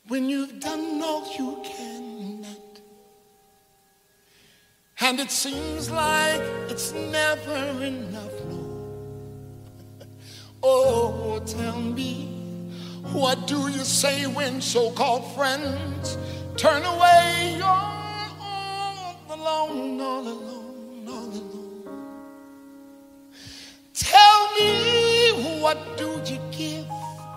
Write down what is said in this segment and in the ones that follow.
when you've done all you can, and it seems like it's never enough, no. Oh, tell me, what do you say when so-called friends turn away? You're all alone, all alone, all alone. Tell me, what do you give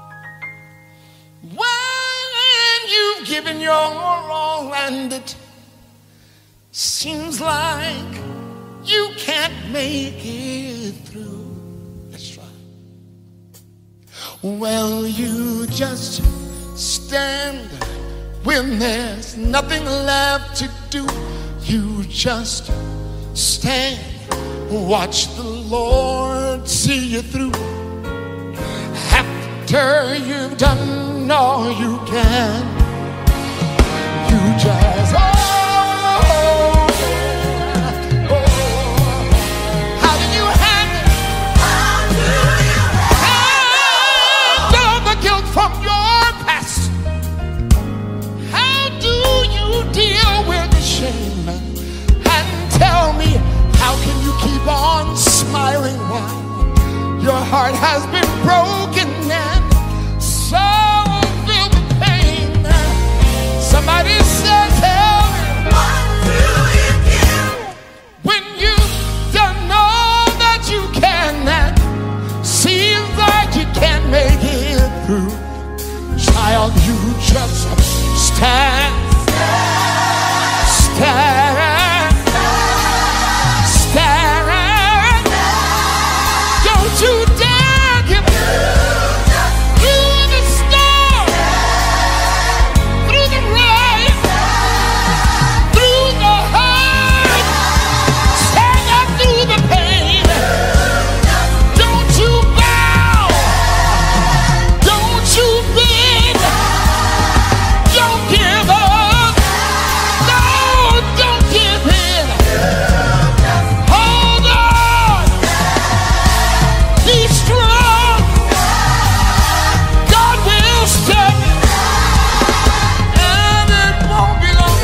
when you've given your all and it seems like you can't make it through? That's right. Well, you just stand when there's nothing left to do. You just stand, watch the Lord see you through. After you've done all you can, you just from your past. How do you deal with the shame? And tell me, how can you keep on smiling while your heart has been broken and so filled with pain? Somebody said, tell me, what do you do when you've done all that you can and seems like you can't make it through? Child, you just stand, stand, stand. Don't you dare give through the storm, through the rain, through the hurt. Stand up through the pain. Don't you bow, don't you bend. Don't give up. No, don't give in. Hold on. Be strong. God will step in. And it won't be long.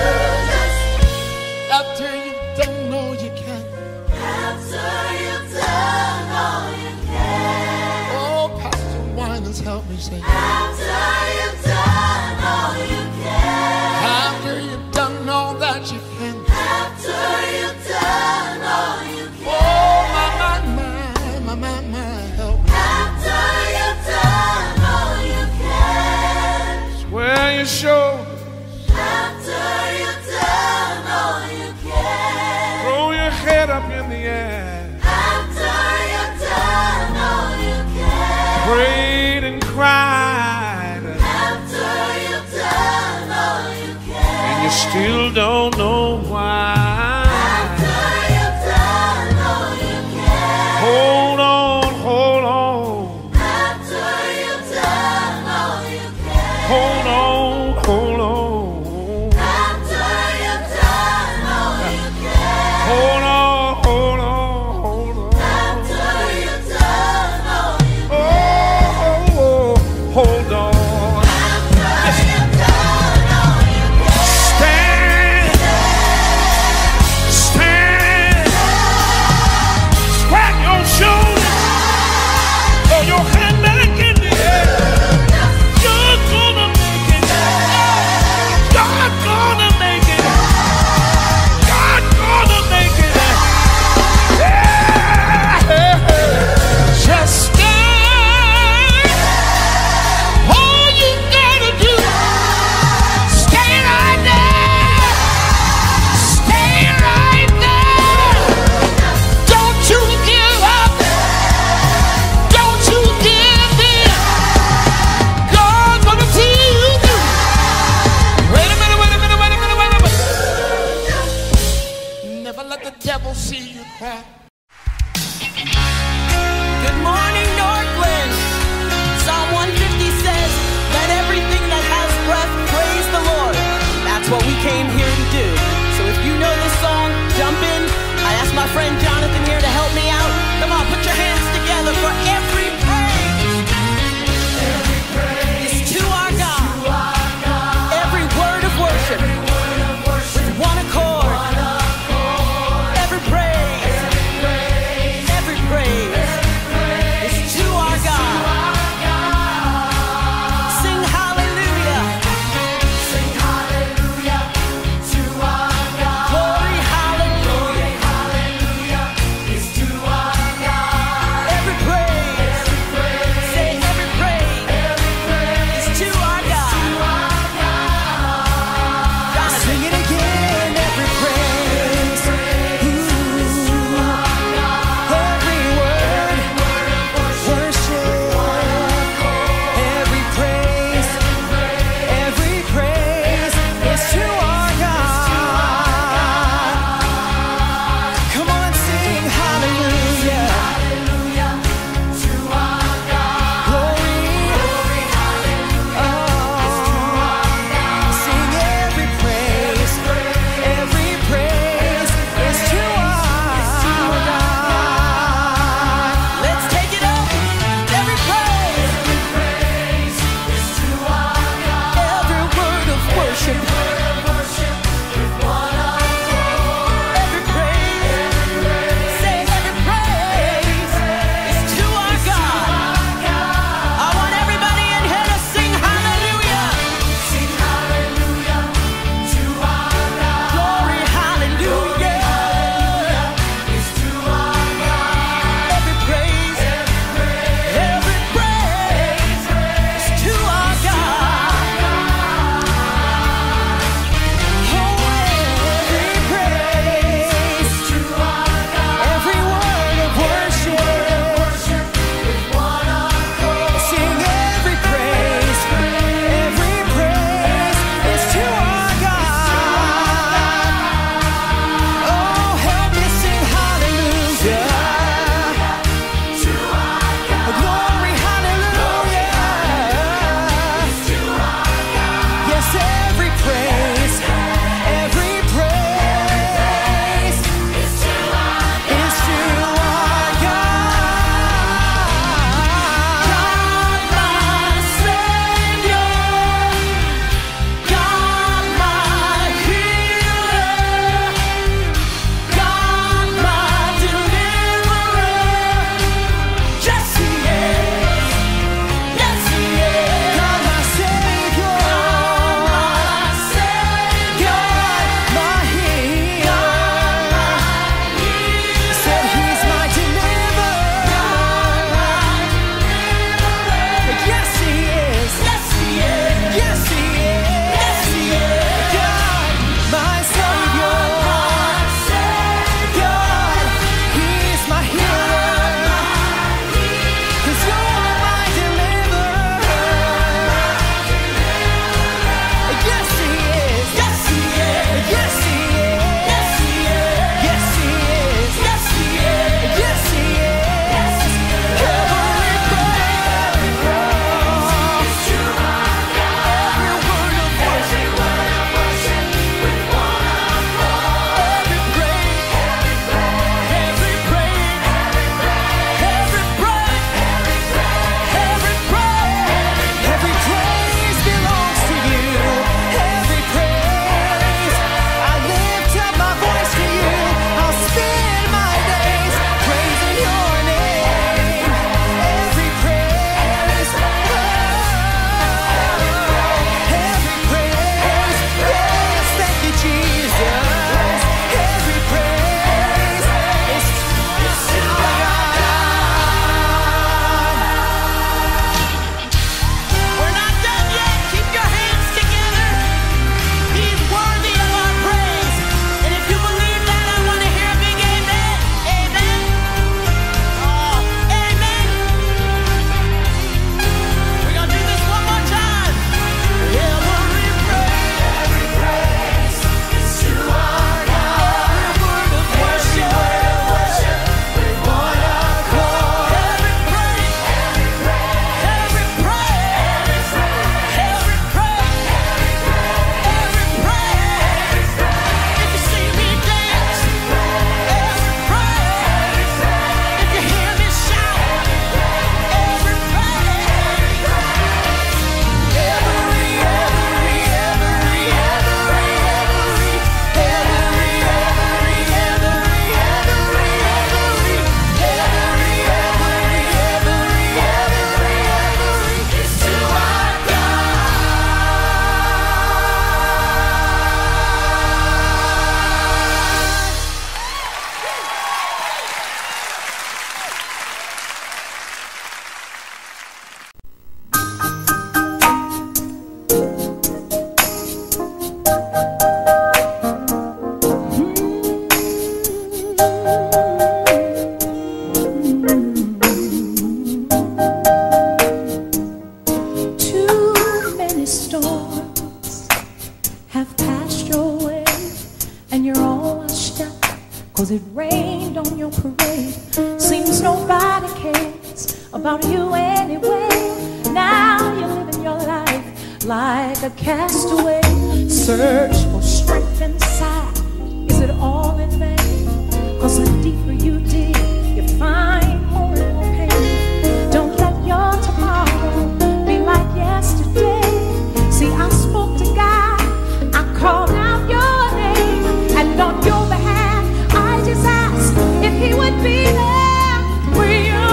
After you've done all you can. After you've done all you can. Oh, Pastor Winans, help me sing. After you've done all you can. After you've done all that you can. After you've done all you can. Oh, my, help me. After you've done all you can. Square your shoulders. After you've done all you can. Throw your head up in the air. After you've done all you can. Prayed and cried. After you've done all you can. And you still don't know why. After you've done all you can. Hold on, hold on. After you've done all you can. Hold on, hold on. After you've done all you can. Hold on, hold on, hold on. After you've done all you can. Oh, hold on. Make it. storms have passed your way, and you're all washed up, 'cause it rained on your parade. Seems nobody cares about you anyway. Now you're living your life like a castaway. Search for strength inside. Is it all in vain? 'Cause the deeper you dig, you find more and more pain. Don't let your tomorrow be like yesterday. See, I spoke to God, I called out your name, and on your behalf I just asked if He would be there for you.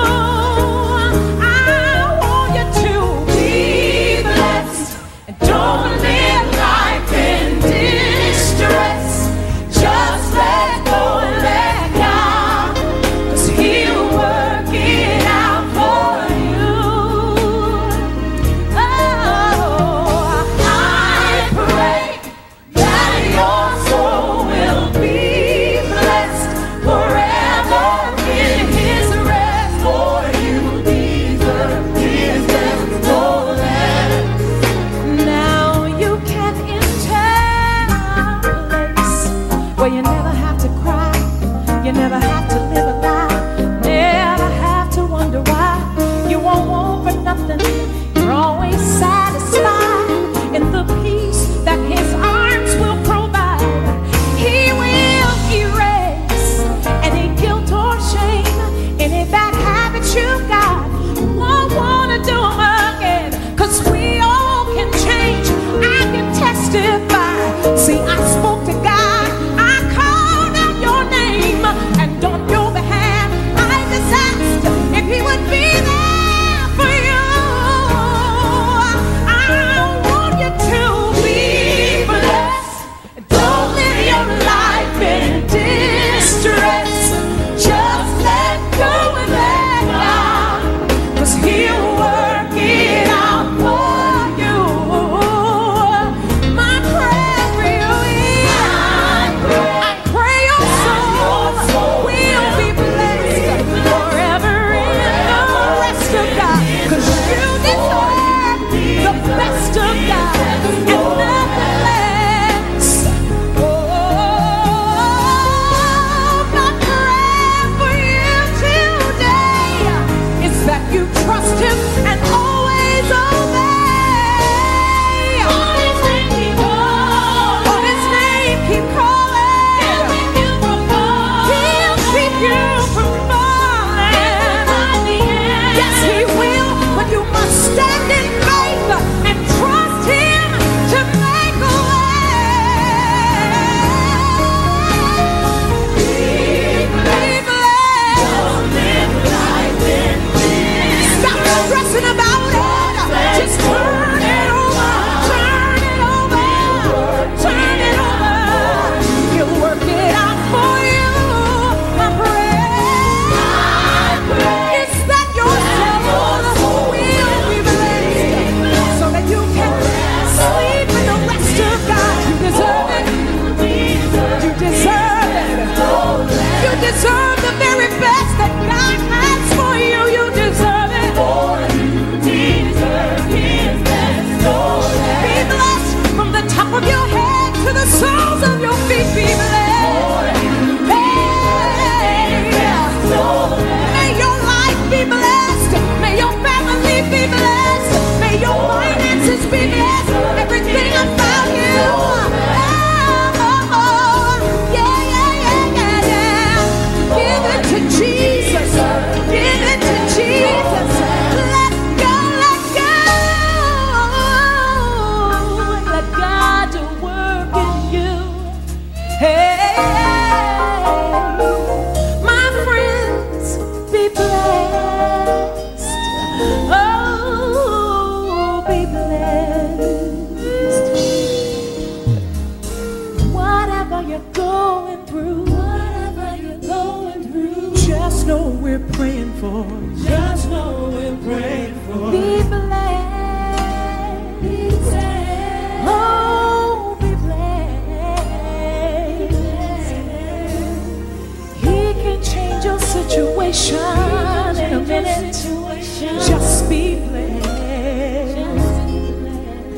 I want you to be blessed, and don't live life in distress. Just let go and let God, 'cause He'll work it out for you. Oh, I pray that your soul will be blessed forever in His rest, for you deserve His best. Oh, now you can enter a place where you never have to cry, you never have to live a lie, never have to wonder why. You won't want for nothing, you're always satisfied in the peace that His arms will provide. He will erase any guilt or shame, any bad habits you've got. Won't wanna do them again, 'cause we all can change. I can testify. See, I spoke to God, I called out your name, and on your behalf I just asked if He would be there for you. I want you to be blessed. Don't live your life in distress. Just let go and let God, 'cause He'll work it out for you. My prayer for you is, I pray your soul will be blessed forever in the rest of God, 'cause you deserve the best of God and nothing less. Oh, my prayer for you today is that you trust Him and always obey. On His name keep calling. On His name keep calling. He'll keep you from falling. He'll keep you from falling. Yes, He will, but you must stand in faith and trust Him to make a way. Be blessed. Don't live life in fear. Stop stressing about it. Just turn it over. Turn it over. Turn it over. He'll work it out for you. My prayer is that your soul will be blessed, so that you can sleep in the rest of God. You deserve it. You deserve it. You deserve the very best that God has for you. You deserve it. Be blessed from the top of your head to the soles of your feet. Be blessed. Hey. May your life be blessed. May your family be blessed. May your finances be blessed. Everything about you. Yeah. Give it to Jesus. Give it to Jesus. Let go. Let God do work in you. Hey, my friends, be blessed. Oh, be blessed. Whatever you're going through, just know we're praying for you. Just know we're praying for Be blessed. Oh, be blessed. He can change your situation in a minute. Just be blessed.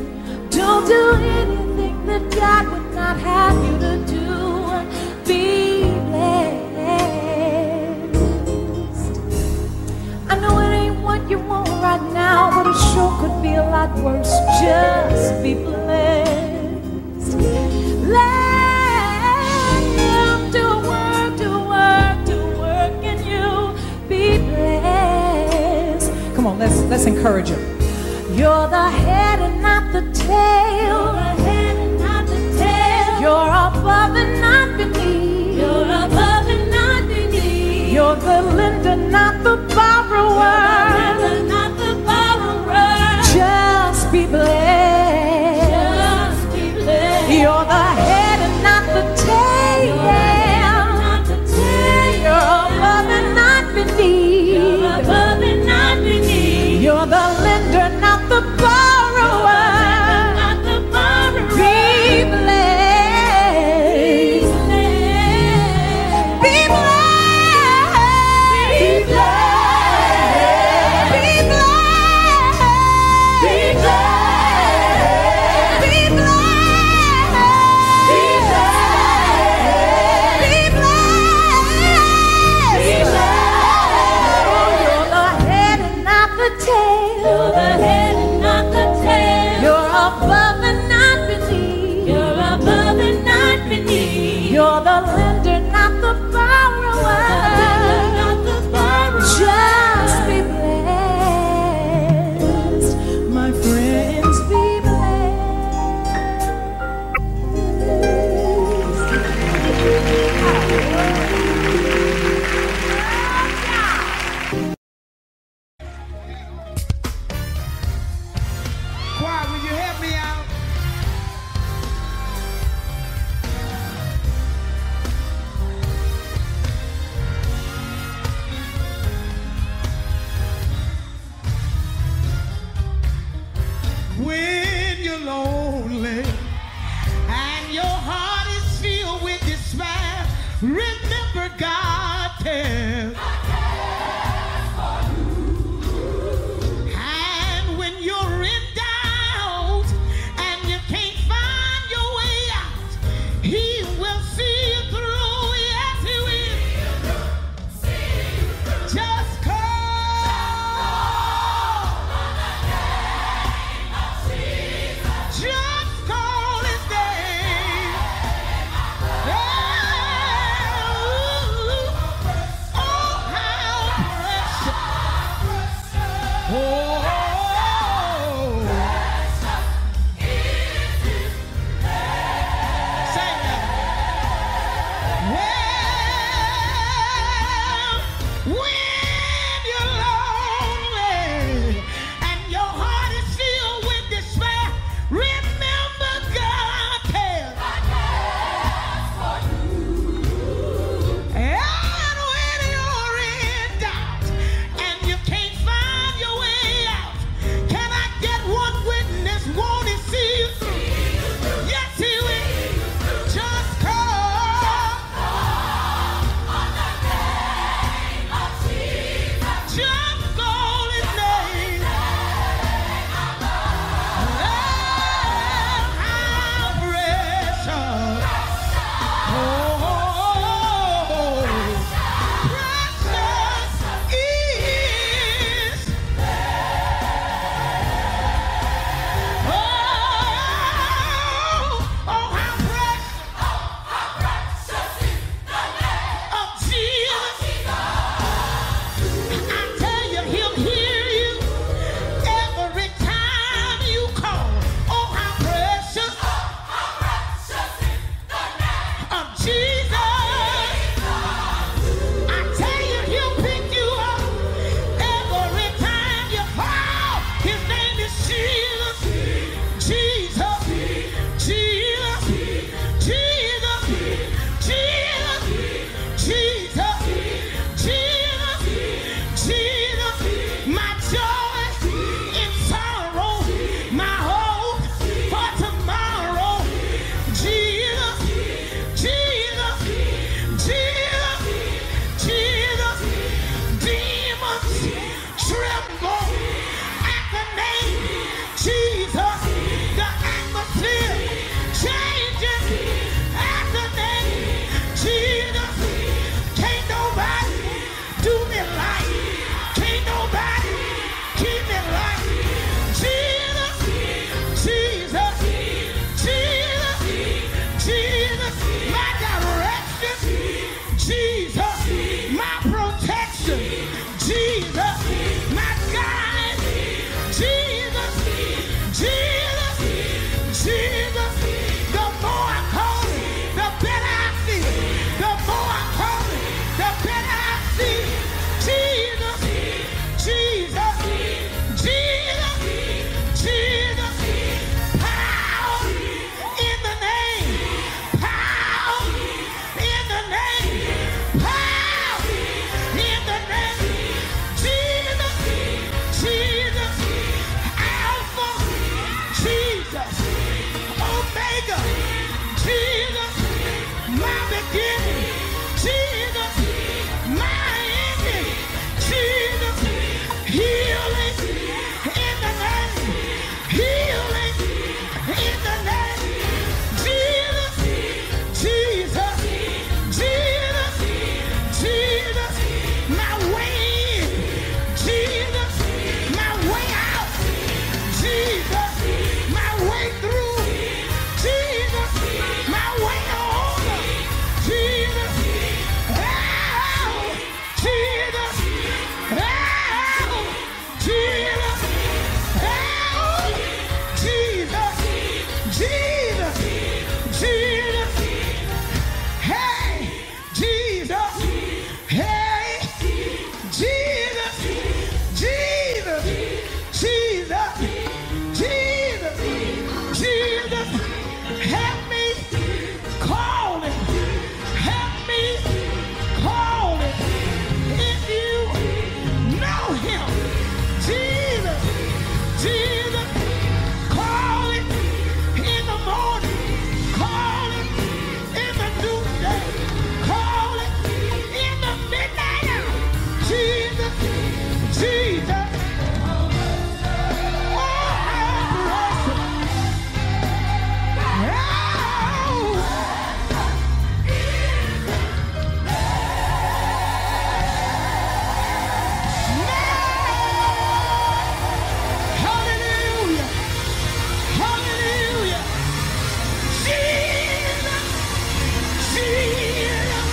Let's encourage him. You're the head and not the tail. You're the head and not the tail. You're above and not beneath. You're above and not beneath. You're the lender, not the borrower. You're the lender, not the borrower. Just be blessed. Just be blessed. You're the head and not the tail. You're above and not beneath. You're above and not beneath. You're the lender, not the borrower. Jesus. The more I call him, the better I feel. The more I call him, the better I feel. Jesus, Jesus, Jesus, Jesus. Power in the name. Power in the name. Power in the name. Jesus, Jesus. Alpha, Jesus. Omega, Jesus. My beginning, Jesus. My ending, Jesus. Healing in the name. Healing in the name. Jesus, Jesus, Jesus, Jesus. My way in, Jesus. My way out, Jesus. My way through, Jesus. My way over, Jesus. Oh, Jesus. Oh, Jesus. Oh, Jesus. Jesus. Jesus. Hey, Jesus. Hey, Jesus. Jesus. Jesus. Jesus. Jesus. Help me call it. Help me call it. If you know him, Jesus. Jesus. Call it in the morning. Call it in the noonday. Call it in the midnight hour. Jesus. Jesus. Oh, bless him. Hallelujah. Hallelujah. Jesus. Jesus.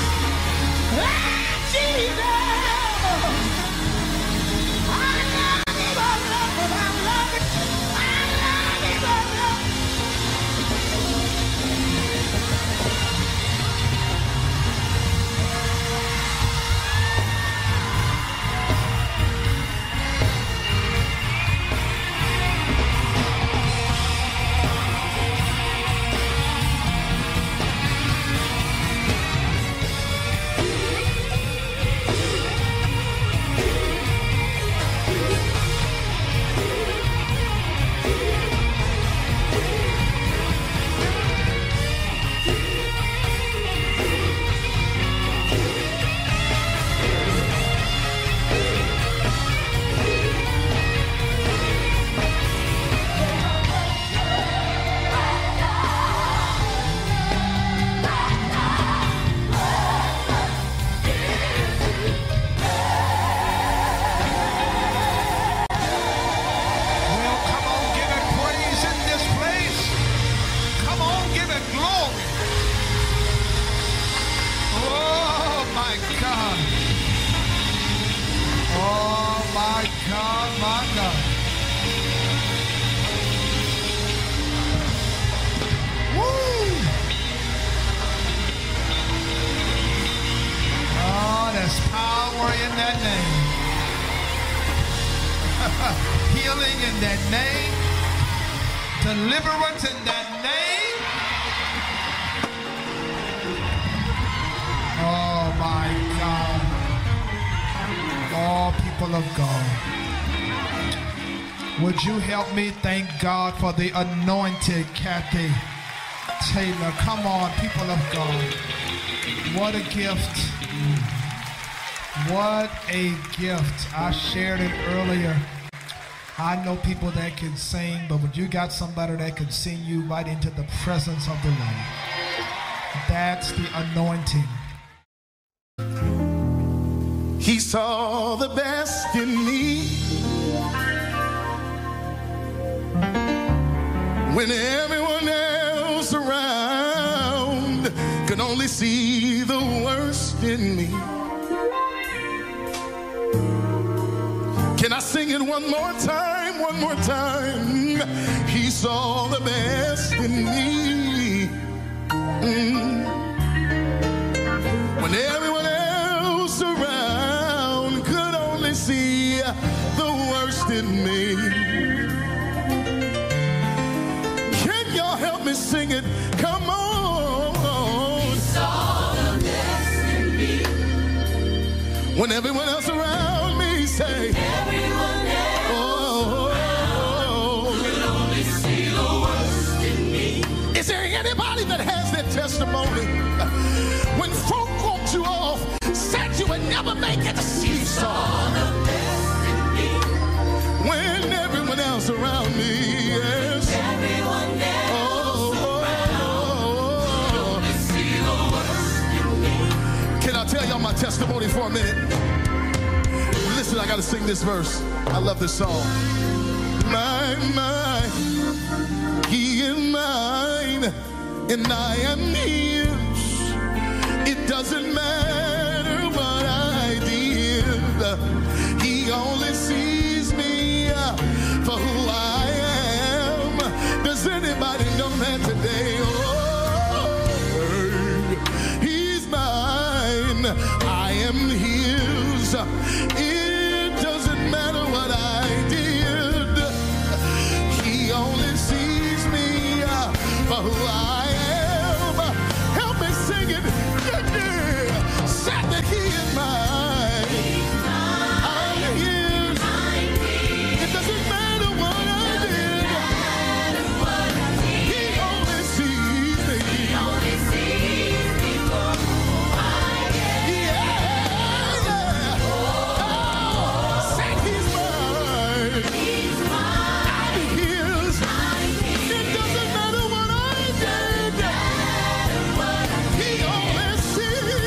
Jesus. I love him. I love him. I love him. I love him. I love him. Well, come on, give it praise in this place. Come on, give it glory. Oh, my God. Oh, my God, my God. Woo! Oh, there's power in that name. Healing in that name. Deliverance in that name. Oh my God. All people of God. Would you help me thank God for the anointed Kathy Taylor? Come on, people of God. What a gift. What a gift. I shared it earlier. I know people that can sing, but when you got somebody that can sing you right into the presence of the Lord, that's the anointing. He saw the best in me when everyone else around could only see the worst in me. Can I sing it one more time? One more time. He saw the best in me. When everyone else around could only see the worst in me. Can y'all help me sing it? Come on. He saw the best in me. When everyone else around me say, everyone else could only see the worst in me. Is there anybody that has that testimony? When folk walked you off, said you would never make it, he saw the best in me. When everyone else around me, yes, everyone else around could only see the worst in me. Can I tell y'all my testimony for a minute? Listen, I gotta sing this verse. I love this song. My, he is mine, and I am his. It doesn't matter what I did. He only sees me for who I am. Does anybody know that today? Oh, he's mine. I am his. It doesn't matter what I did. He only sees me for who I am. Help me sing it. Said that he is mine. I'm his. It doesn't matter what I did. He only sees me. He only sees me for who I am. Yeah. Oh, said he's mine. He's mine. I'm his. It doesn't matter what I did. He only sees me.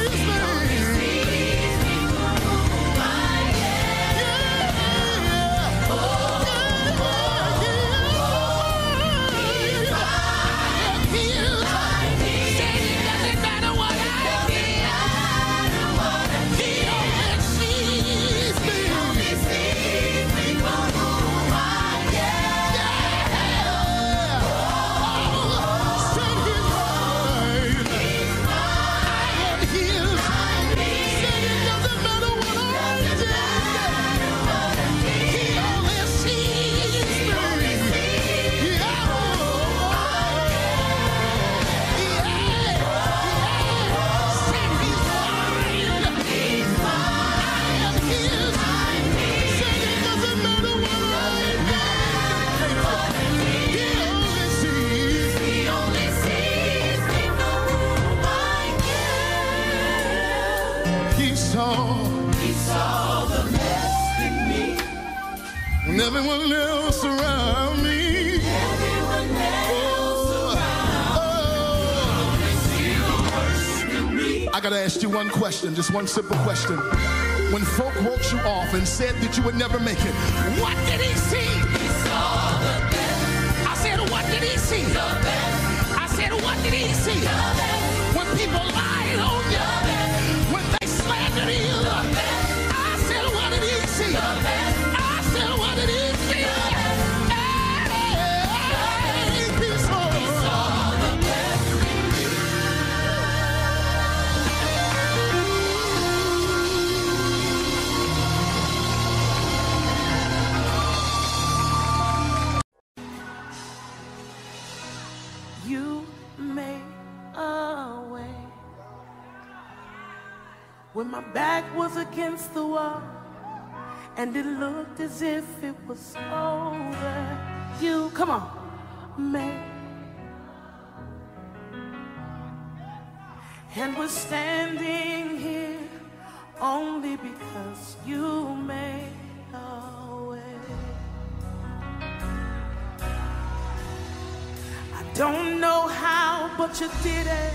He saw the best in me. And everyone else around me. Everyone else around see the worst in me. I gotta ask you one question, just one simple question. When folk wrote you off and said that you would never make it, what did he see? He saw the best. I said, what did he see? The best. I said, what did he see? The best. When people lied on you, when they slandered you, I said, what did he see? I said, what did he see? He saw the best in me. You made a way when my back was against the wall and it looked as if it was over. You, come on, made. And we're standing here only because you made a way. I don't know how, but you did it.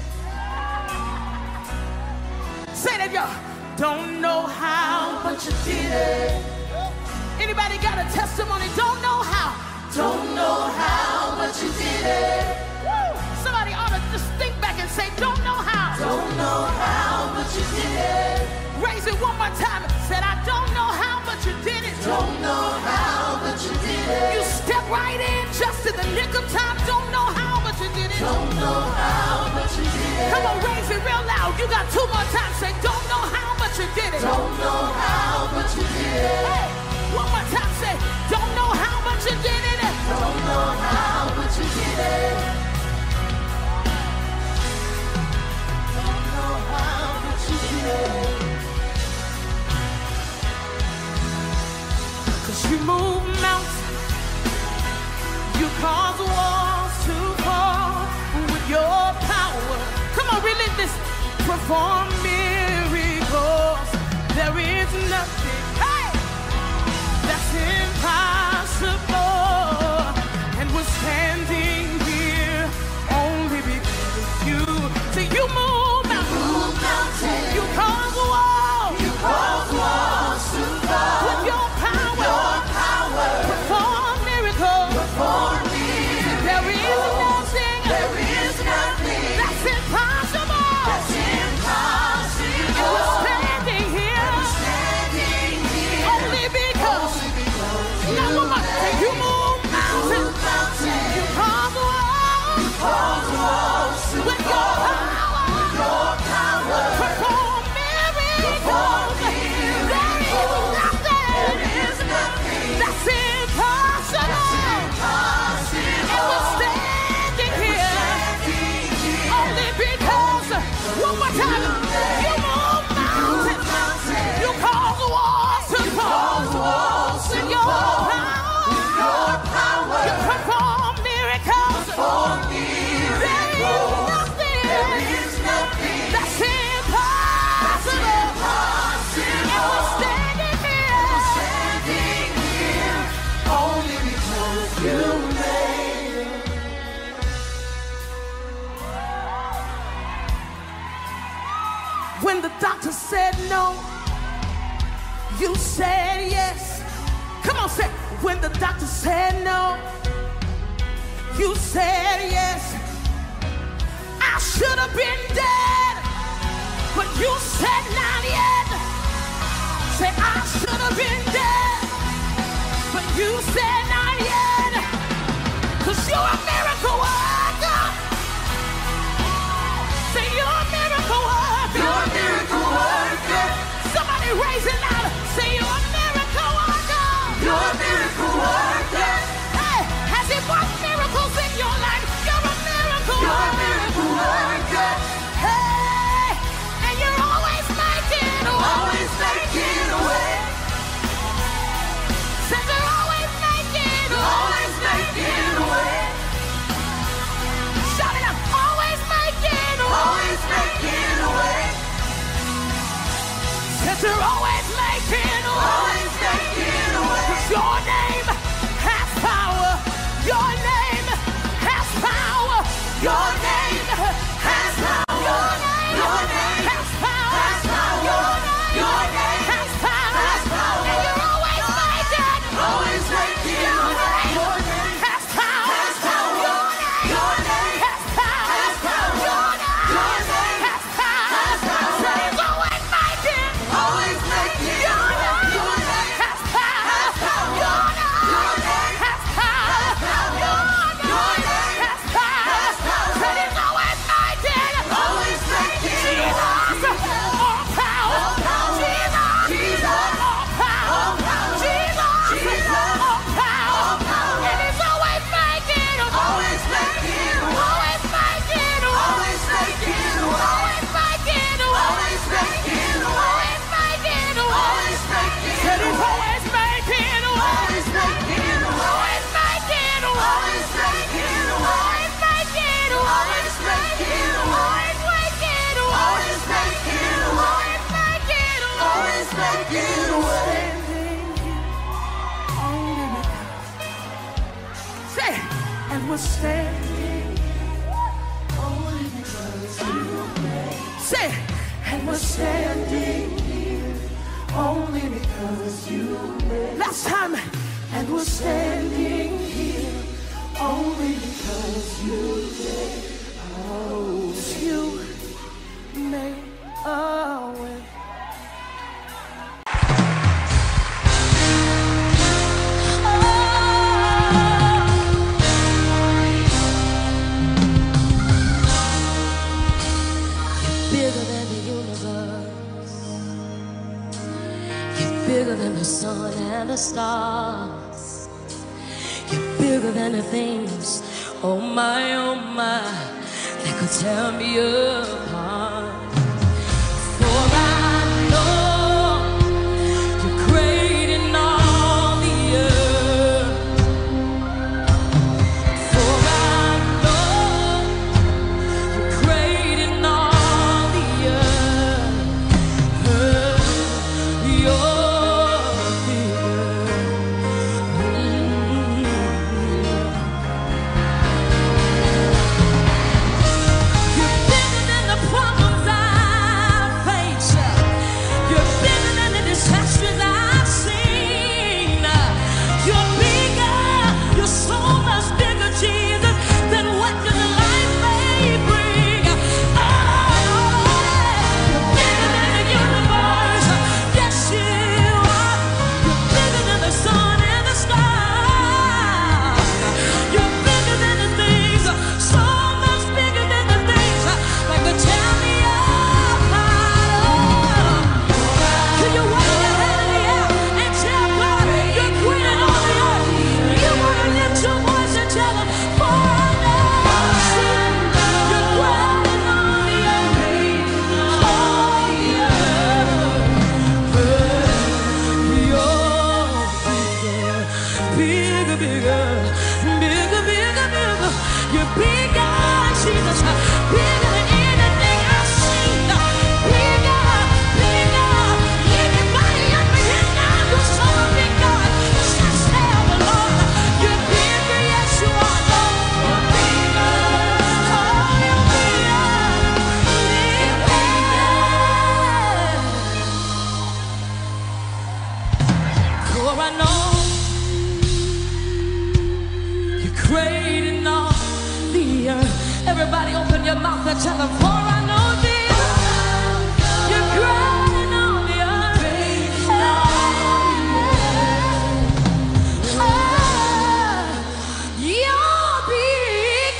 Say that, y'all. Don't know how, but you did it. Anybody got a testimony? Don't know how. Don't know how, but you did it. Woo. Somebody ought to just think back and say, don't know how. Don't know how, but you did it. Raise it one more time. Said, I don't know how, but you did it. Don't know how, but you did it. You step right in just in in the nick of time. Don't know how, but you did it. Don't know how, but you did it. Come on, raise it real loud. You got 2 more times. Say, don't know how, but you did it. Don't know how, but you did it. Hey, one more time. Say, don't know how, but you did it. Don't know how, but you did it. Don't know how, but you did it. 'Cause you move mountains, you cause walls to fall with your power. Come on, relive this. Perform miracles. There is nothing, hey, that's impossible. And we're standing here only because you. See, you move mountains, you cause walls, To fall. with your power. Your power. Perform miracles. Perform There is miracles. nothing There is nothing that's impossible. that's impossible. And we're standing here Standing here only because. only because Now, one more. Say, you move mountains. move mountains. You cause walls Cause walls to with your fall. power. Your power. Perform miracles. Perform There is nothing that's impossible. And we're standing here only because. One more time. You move mountains. You cause walls to fall. Walls to With your fall. power. Your power. You perform miracles. Perform There miracles. There is is nothing that's impossible. And we're standing here. standing here only because you made it. When the doctor said no, you said yes. Come on, say, when the doctor said no, you said yes. I should have been dead, but you said not yet. Say, I should have been dead, but you said not yet. 'Cause you're a miracle worker. Say, you're a miracle worker. You're a miracle worker. Somebody raise it louder. Say, you're a miracle worker. You're a miracle worker. Hey, has he worked miracles in your life? You're a miracle You're a worker. miracle worker. Hey, and you're always making a way. Always making a way. Say, you're always making a way. Always making a way. Shout it out. Always making a way. Always making a way. Says you're always making a way. Always making a way. 'Cause your name has power. Your name has power. Your name has power. Your name has power. Your name has power. And you're always making. Always making Your a way. name Your name has power. has power. Your name has power. Your name has power. So he's always making. Always making a Your way. name Your name has power. Your name has power. Your name has power. So he's always making. Always making a Jesus, way. all power. Jesus, Jesus, all power. Jesus, all power. And he's always making. Always making a way. Always making. Always making a way. Always making. Always making a way. Always making. Always making Said a he's way. always making. Always making a way. Always making. Always making a way. Always making. Always making a way. Always making. Always making a way. Always making. Always making a way. Say, and we're standing. Only because you Say, and we're standing. only because you Last time, and we're standing here. Only because you you made a way. the sun and the stars. You're bigger than the things, oh my, that could tear me apart. For I know you're great in all the earth. For I know you're great in all the earth. You're everybody open your mouth and tell them, for I know this, you're great in all the earth. You're big,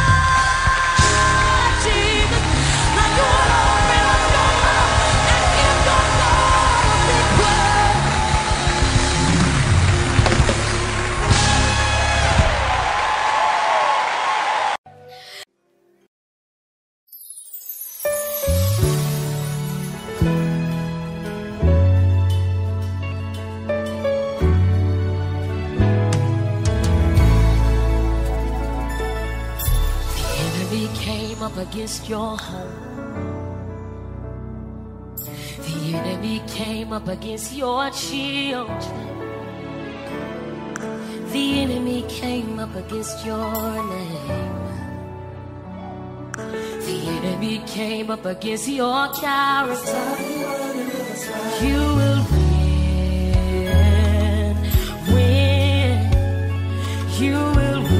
Jesus. Now you want to open up your mouth and give your God a big praise. Up against your home. The enemy came up against your children. The enemy came up against your name. The enemy came up against your character. You will win. You will win.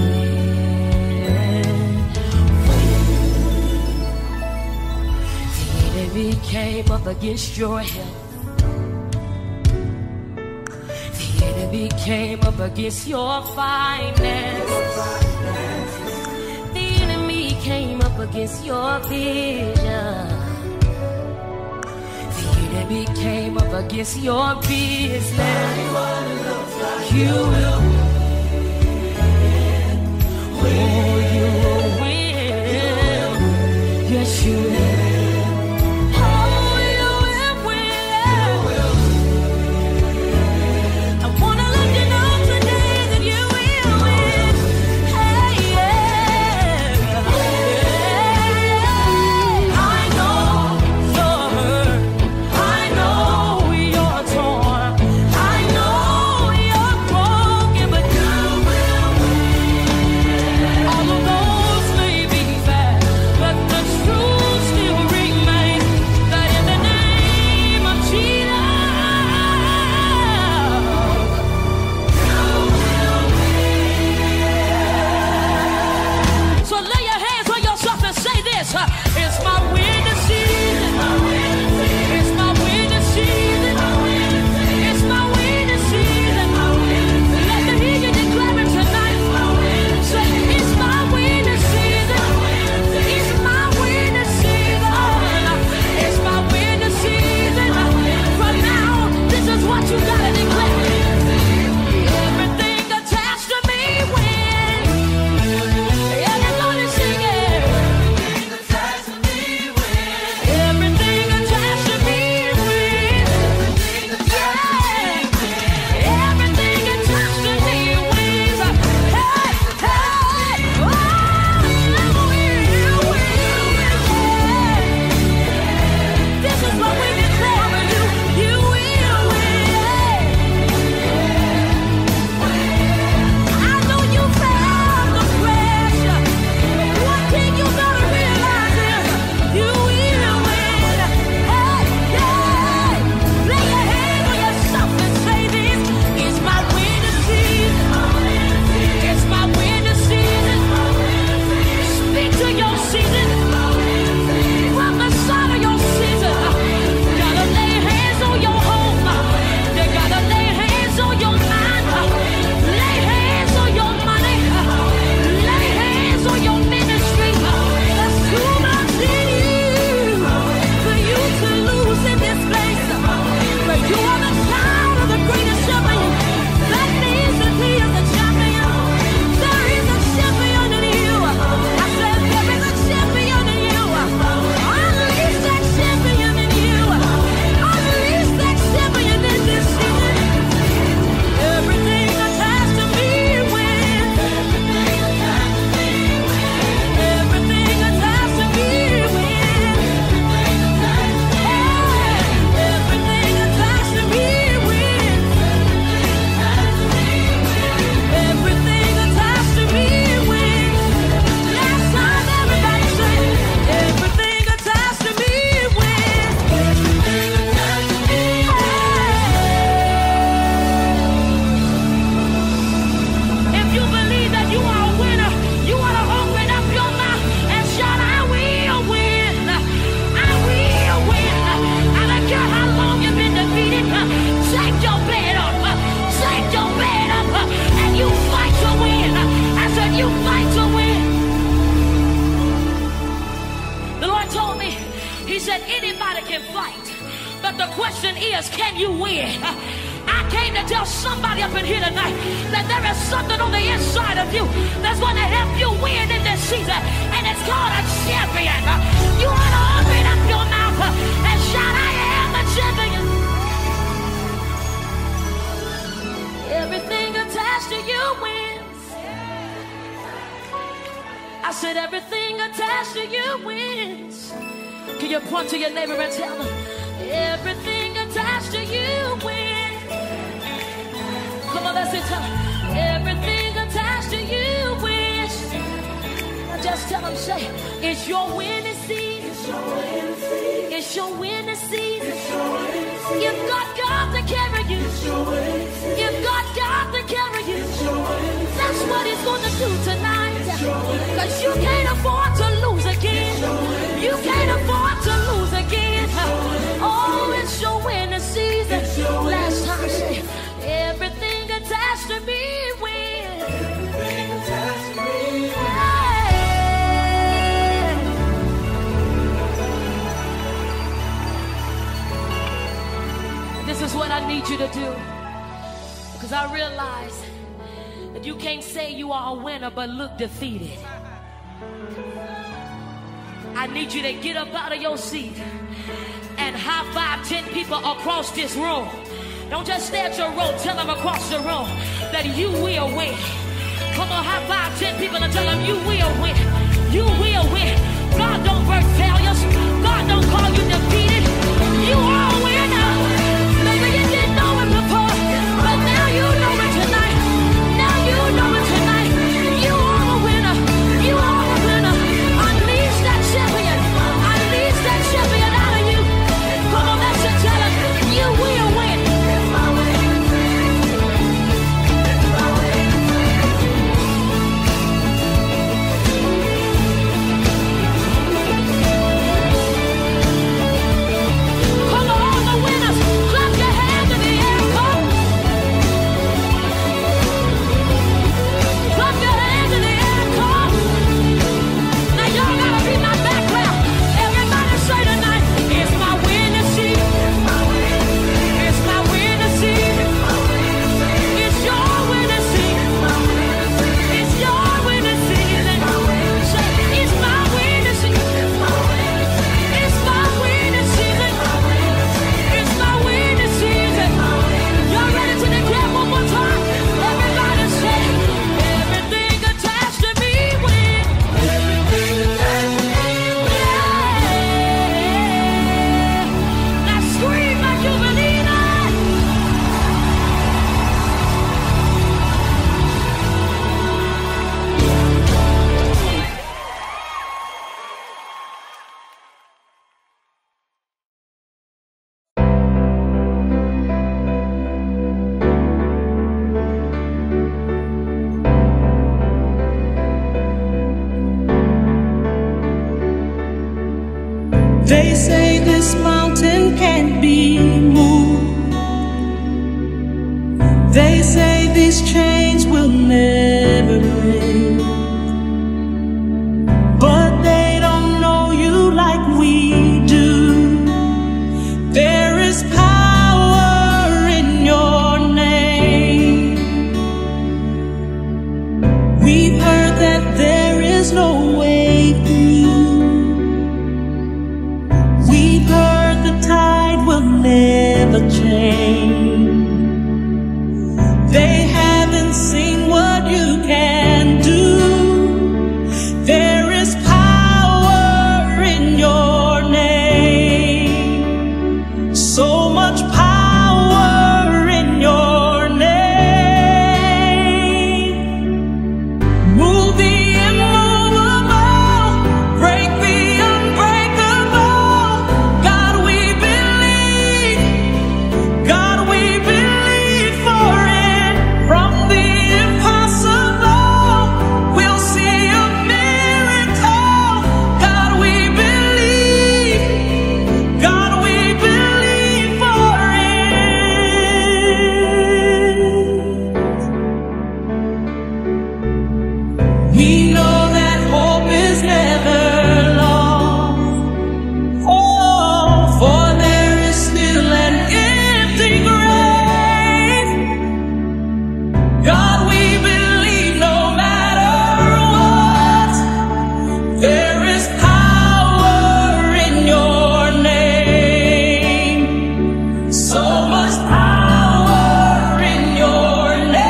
The enemy came up against your health. The enemy came up against your finances. The enemy came up against your vision. The enemy came up against your business. You will win. Oh, you will win. Yes, you will. All of those can fight, but the question is, can you win? I came to tell somebody up in here tonight that there is something on the inside of you that's going to help you win in this season, and it's called a champion. You ought to open up your mouth and shout, I am a champion. Everything attached to you wins. I said everything attached to you wins. Can you point to your neighbor and tell them, everything attached to you wins. Come on, let's tell them, everything attached to you wins. Now just tell them, say, it's your winning season. It's your winning season. You've got God to carry you. You've got God to carry you. That's what He's going to do tonight. Because you can't afford to lose again. You can't afford to lose again. Oh, it's your winning season. Last time, say, everything attached to me wins. Everything attached to me wins. This is what I need you to do, because I realize that you can't say you are a winner but look defeated. I need you to get up out of your seat and high five 10 people across this room. Don't just stay at your row, tell them across the room that you will win. Come on, high five 10 people and tell them you will win. You will win. God don't birth failures. God don't call you defeated. You are a winner. Maybe you didn't know it before, but now you know it tonight. Now you know it tonight. You are a winner. You are a winner. Unleash that champion. Unleash that champion out of you. Come on, let's just tell him you will win. They say this mountain can't be moved. They say these chains will never break. But they don't know you like we do. There is power in your name. We've heard that there is no way through. We've heard the tide will never change. They haven't seen what you can There is power in your name. So much power in your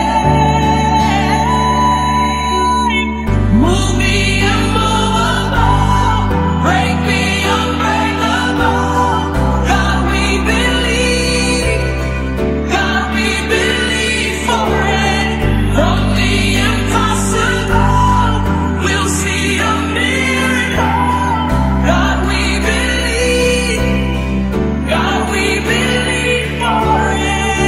name. Move me immovable, break me unbreakable. God, we believe. God, we believe for it. From the impossible, we'll see a miracle. God, we believe. God, we believe for it.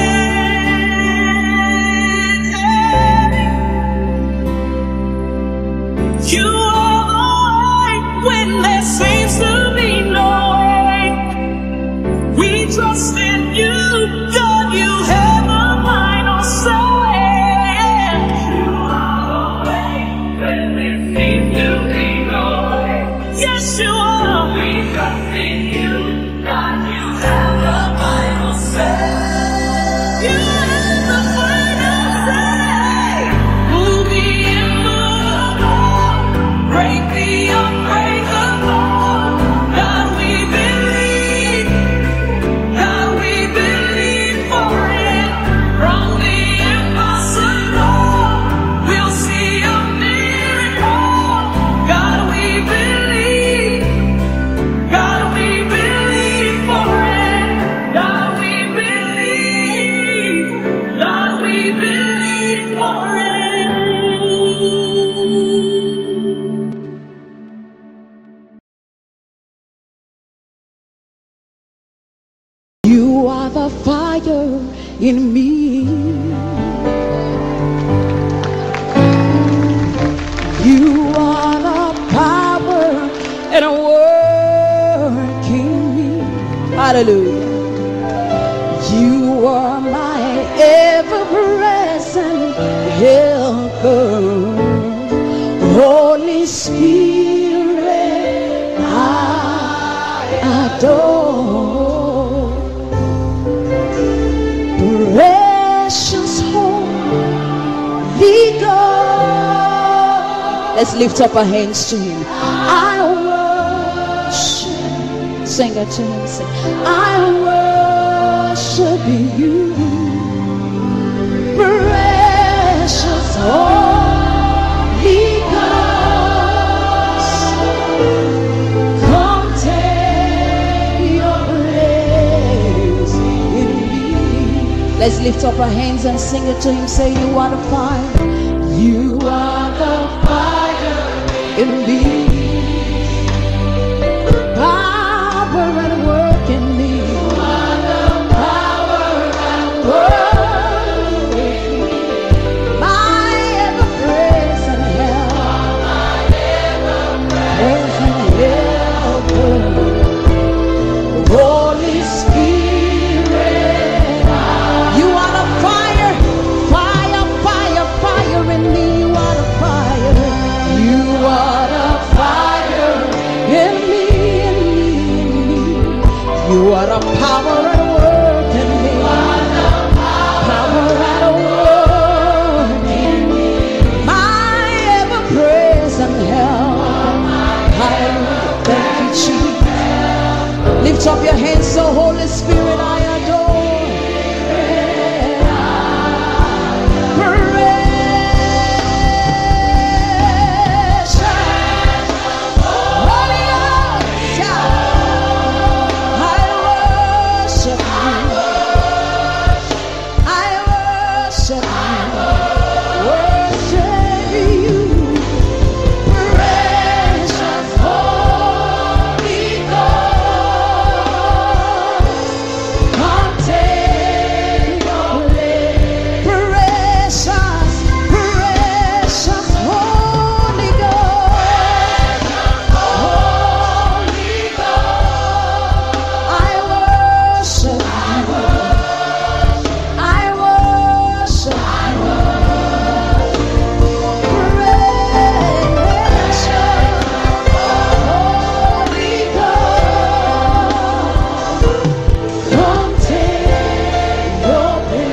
You are the way when there seems to be no way. We trust in you, God, you have the final say. You are the way when there seems to be no way. Yes, you are. We trust in you, God, you have the final say. You have the final say. Move the immovable, break the unbreakable. God, we believe. God, we believe for it. From the impossible, we'll see a miracle. God, we believe. God, we believe for it. God, we believe. God, we believe for it. You are the fire in me. You are the power and a work in me. Hallelujah. You are my ever-present helper. Holy Spirit, I adore. Precious Holy God. Let's lift up our hands to Him. I worship. Sing it to Him. Sing. I worship you. Precious Holy God. Come take your place in me. Let's lift up our hands and sing it to Him. Say, you are the fire. You are the fire in me. Power and work in me. You are the power and work in me. My ever-present help. My ever-present helper. Holy Spirit, you are the fire, fire, fire, fire in me. You are the fire. You are the fire in me, in me, in me. You are the power at work in me. You are the power at work in me. My ever-present help. Hallelujah. Thank you, Jesus. Lift up your hands, so Holy Spirit, I adore.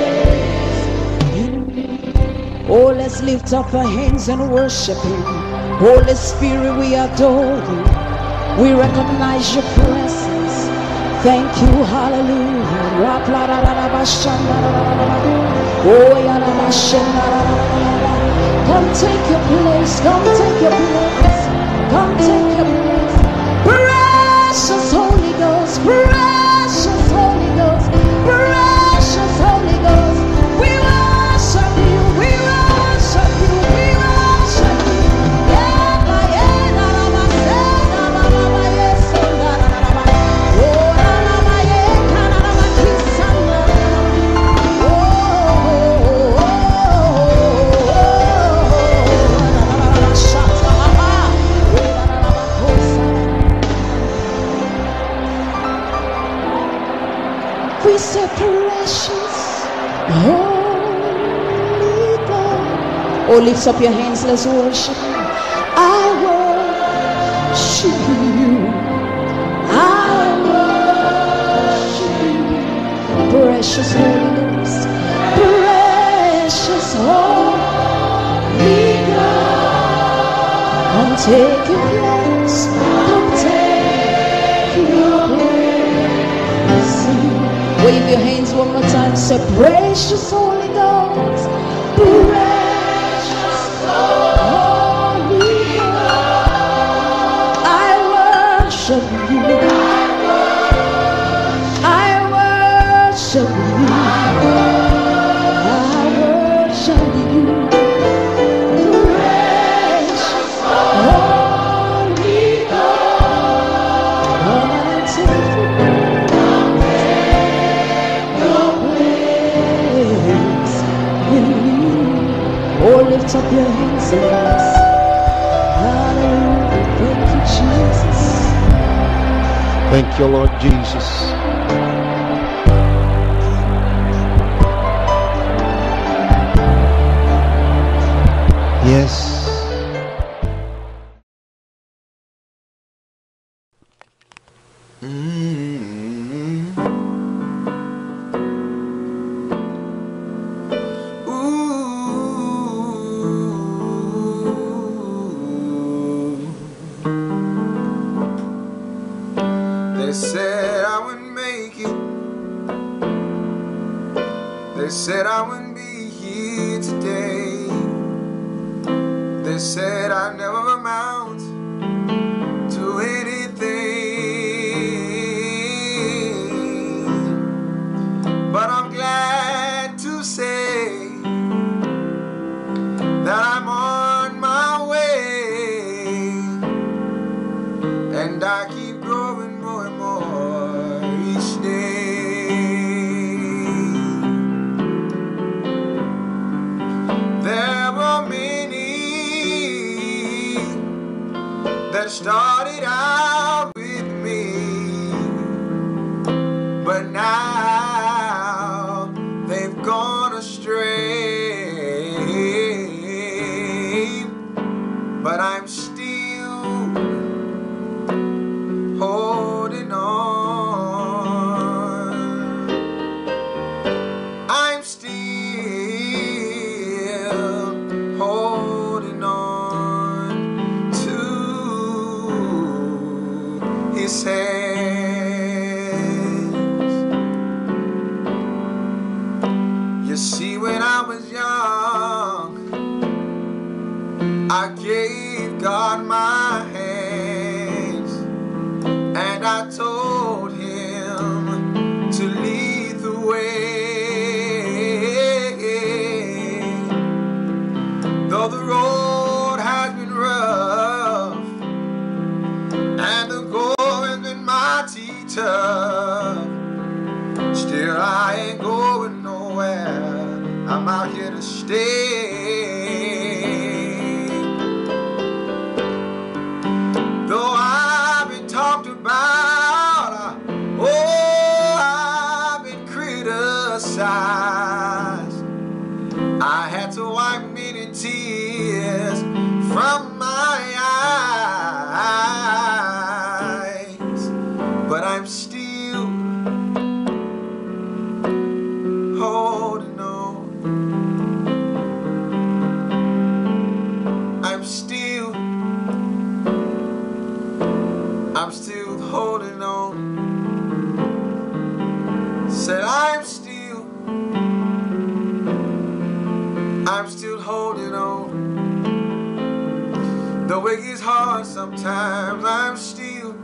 Lift up our hands and worship Him. Holy Spirit, we adore you. We recognize your presence. Thank you, hallelujah. Come take your place, come take your place, come take your place. Precious Holy Ghost, precious Holy Ghost, precious Holy Ghost. We worship you, we worship you, we worship you. We say precious Holy God. Oh, lift up your hands, let's worship you. I worship you. I worship you. Precious Holy Ghost. Precious Holy God. Come take your place. Come take your place. Wave your hands one more time. Say, precious Holy Ghost, precious Holy Ghost. I worship you. I worship you. I worship you. Precious Holy God. Come and take you. Oh, lift up your hands and bless. Hallelujah. Thank you, Jesus. Thank you, Lord Jesus. Yes. They said I wouldn't make it. They said I wouldn't be here today. They said I'd never amount to anything. But I'm glad to say that I'm on my way, and I keep growing more and more each day. There were many that started out with me, but now they've gone astray. But I'm still holding on. I'm still holding on to His hands. You see, when I was young, I gave God my hands, and I told Him to lead the way. Though the road has been rough and the going has been mighty tough, still I ain't going nowhere. I'm out here to stay. Though I've been talked about, oh, I've been criticized, I had to wipe many tears from my eyes. But I'm still holding on. I'm still holding on. Said I'm still holding on. Though it gets hard sometimes, I'm still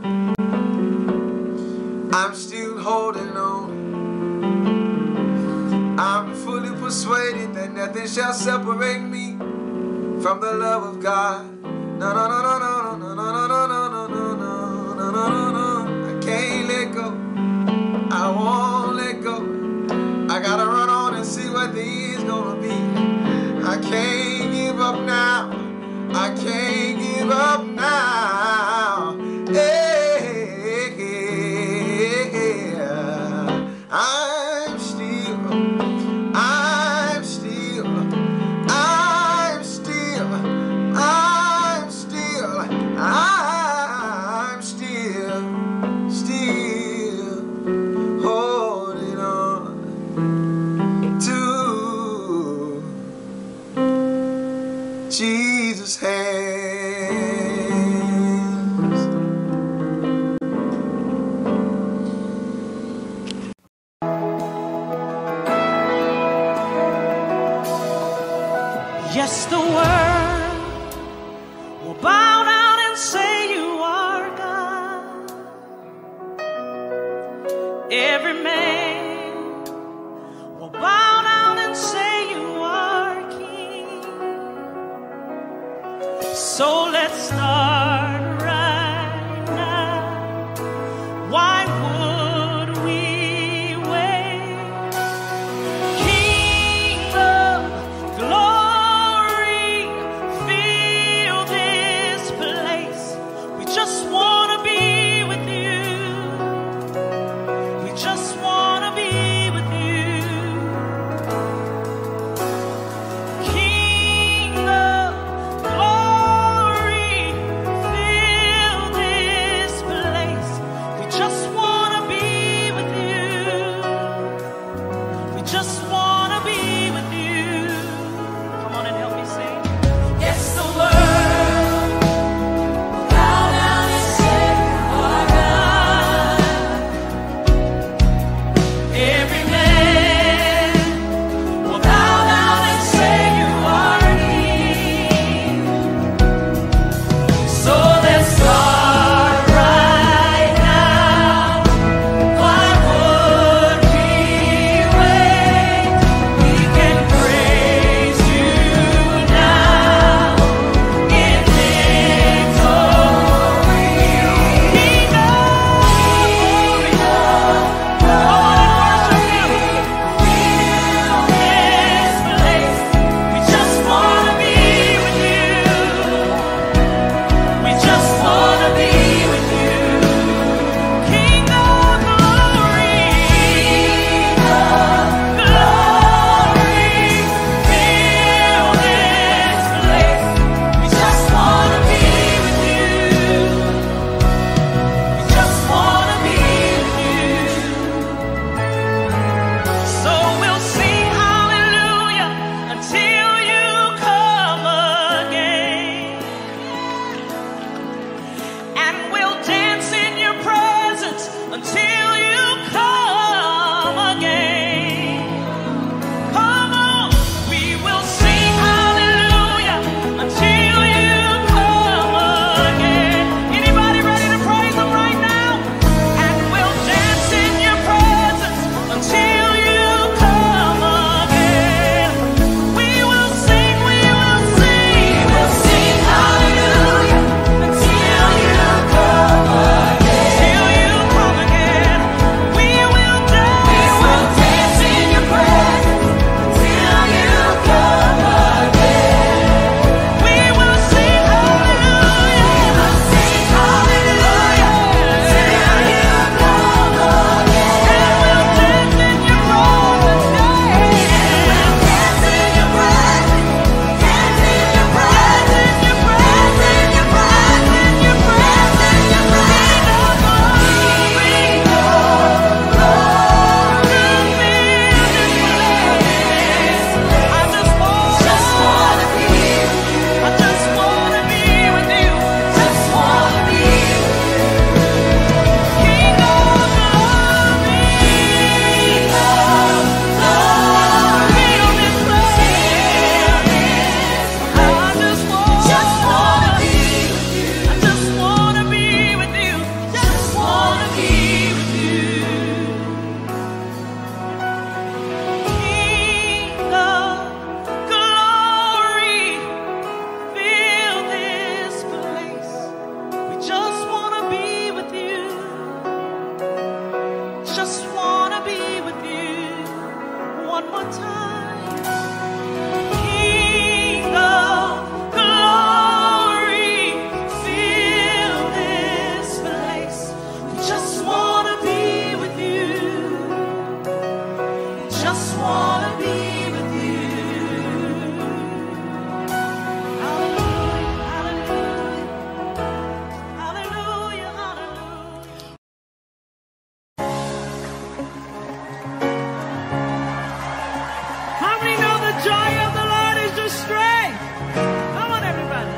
holding on. I'm fully persuaded that nothing shall separate me from the love of God. No, no, no, no, no, no, no, no, no, no, no, no, no, no, no, no. I can't let go. I won't let go. I gotta run on and see what the end's gonna be. I can't give up now. I can't give up now. Hey, I'm still holding on to Jesus' hands. Yes, the world will bow down and say you are God. Every man will bow down and say you are King. So let's start right now. Why would we wait? King of glory, fill this place. We just want to be with you. We just want to be with you. King of glory, How many know the joy of the Lord is your strength? Come on, everybody.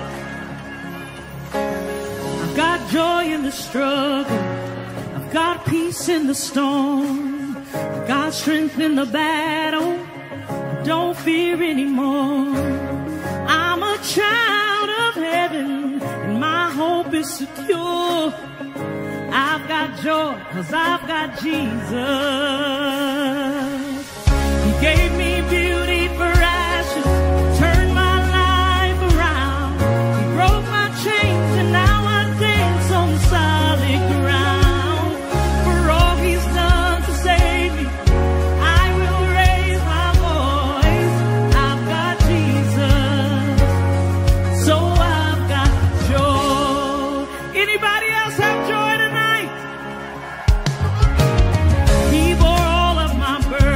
I've got joy in the struggle. I've got peace in the storm. I've got strength in the battle. I don't fear anymore. I'm a child of heaven, and my hope is secure. I've got joy, 'cause I've got Jesus. He gave me beauty for ashes, turned my life around. He broke my chains, and now I dance on solid ground. For all he's done to save me, I will raise my voice. I've got Jesus, so I've got joy. Anybody else have joy tonight? He bore all of my burdens.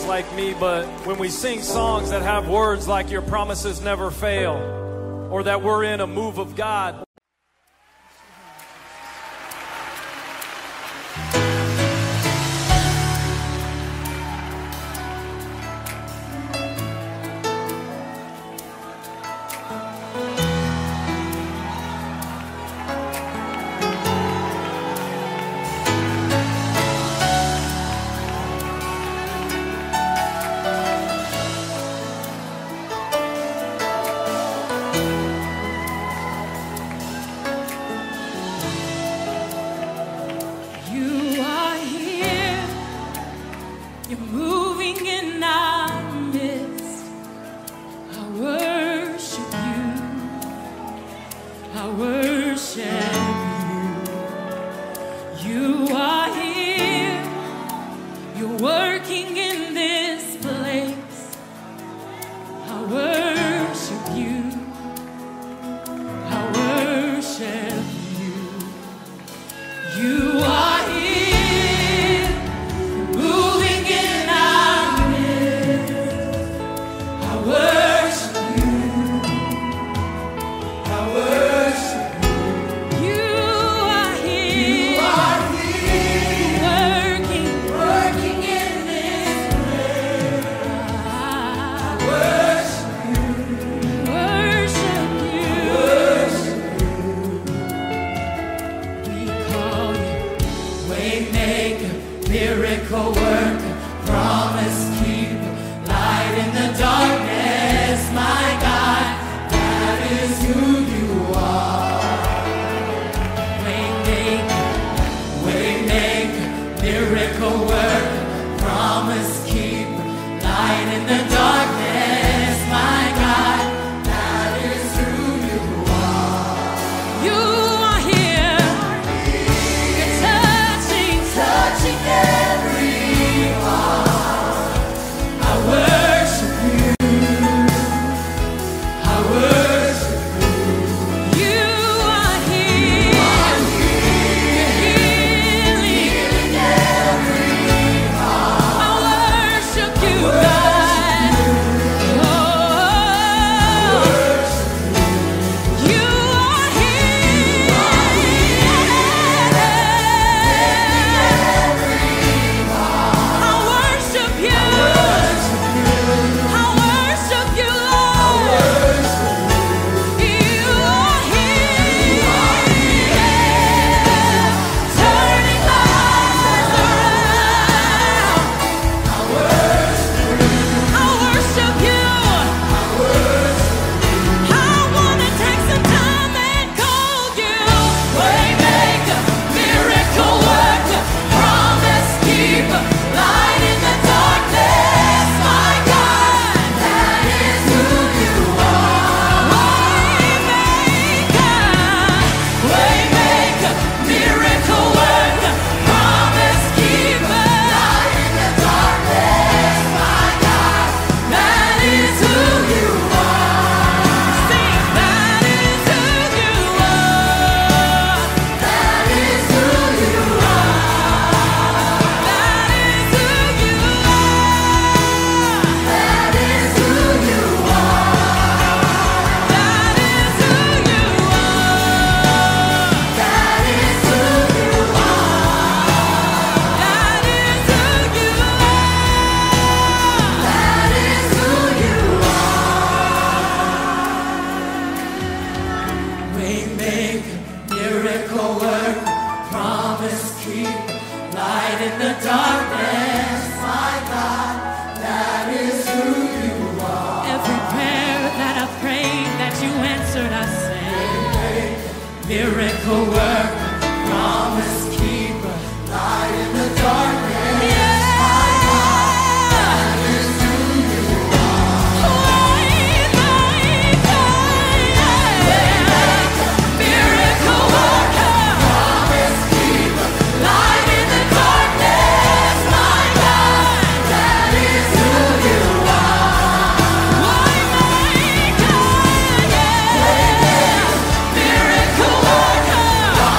like me, but when we sing songs that have words like your promises never fail, or that we're in a move of God. Miracle worker.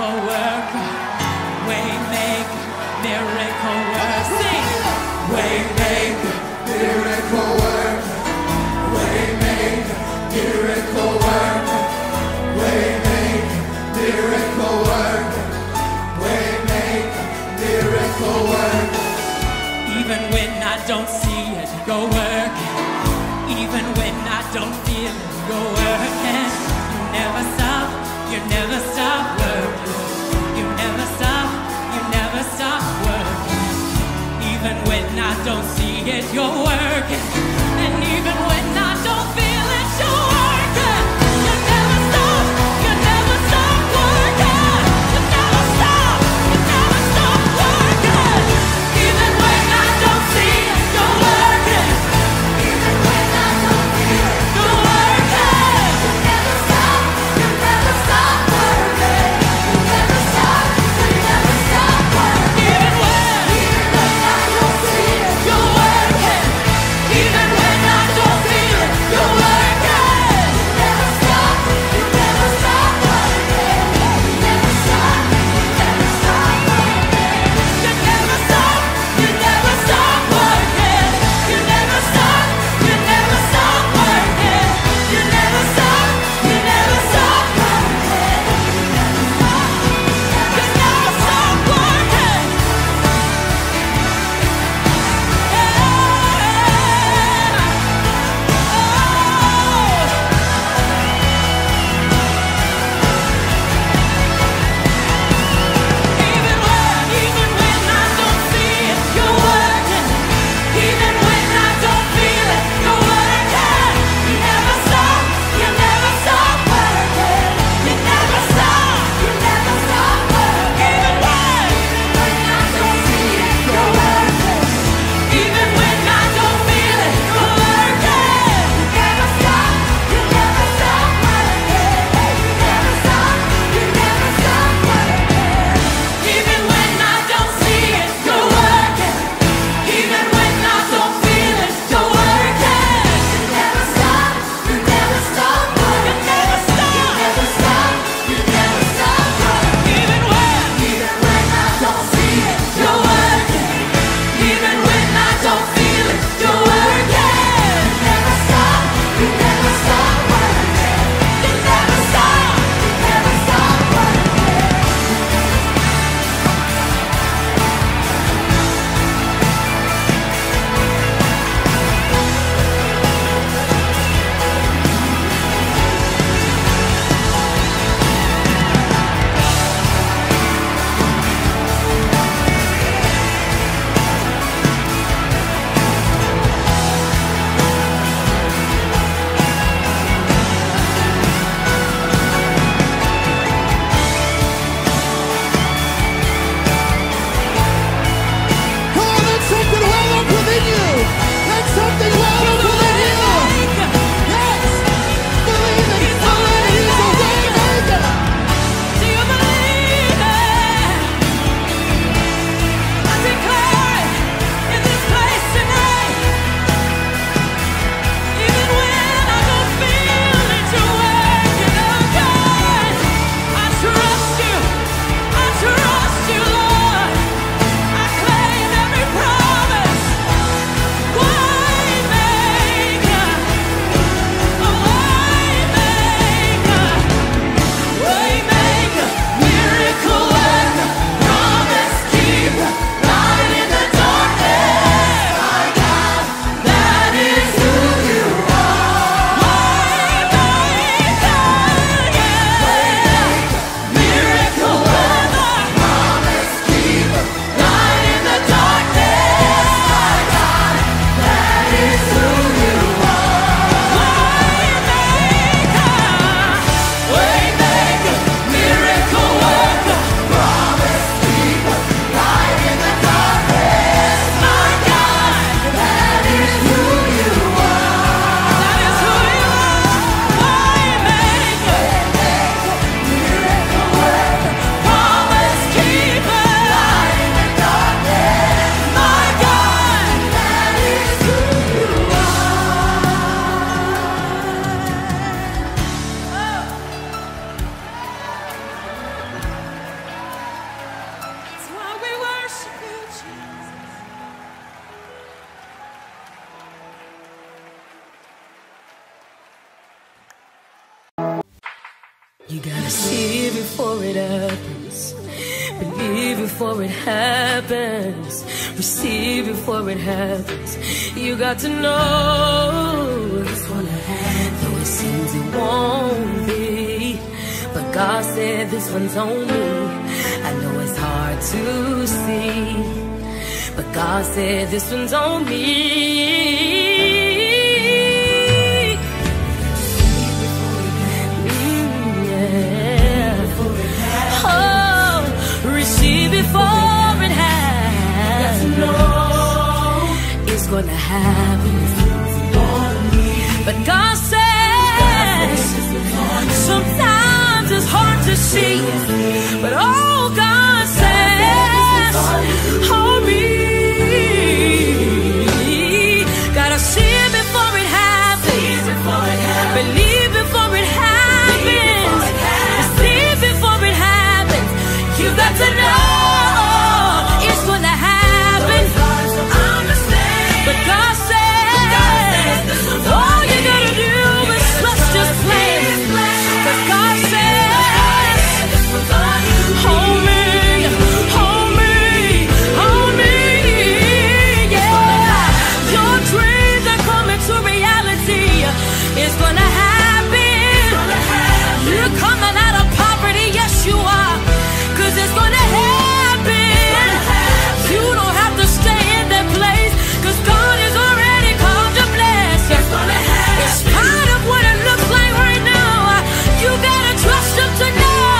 miracle worker, way maker, miracle worker. Sing. Way maker, miracle worker, way maker, miracle worker, way maker, miracle worker, way maker, miracle worker. Even when I don't see it, you're working. Even when I don't feel it, you're working. You never stop working. You never stop working. Even when I don't see it, you're working. And even when I don't feel it, you're working. You never stop working. You never stop working. Even when I don't see it, you're working. Even when I don't feel it, you're working. You never stop working. You never stop working. Even when I don't see it, you're working. Even You gotta see it before it happens. Believe before it happens. Receive before it happens. You got to know it's gonna happen. Though it seems it won't be, but God said this one's on me. I know it's hard to see, but God said this one's on me. Receive before it happens. It's gonna happen. But God says sometimes it's hard to see, but oh, God says, oh me, gotta see it before it happens. Believe before it happens. Receive before it happens. You got to know it's gonna happen. But God says, all you gotta do is trust His plan. 'Cause God says, hold me, hold me, hold me, yeah. Your dreams are coming to reality. It's gonna happen. You're coming out of poverty, yes you are. 'Cause it's gonna happen. You don't have to stay in that place, 'cause God has already called to bless you. In spite of what it looks like right now, you gotta trust Him to know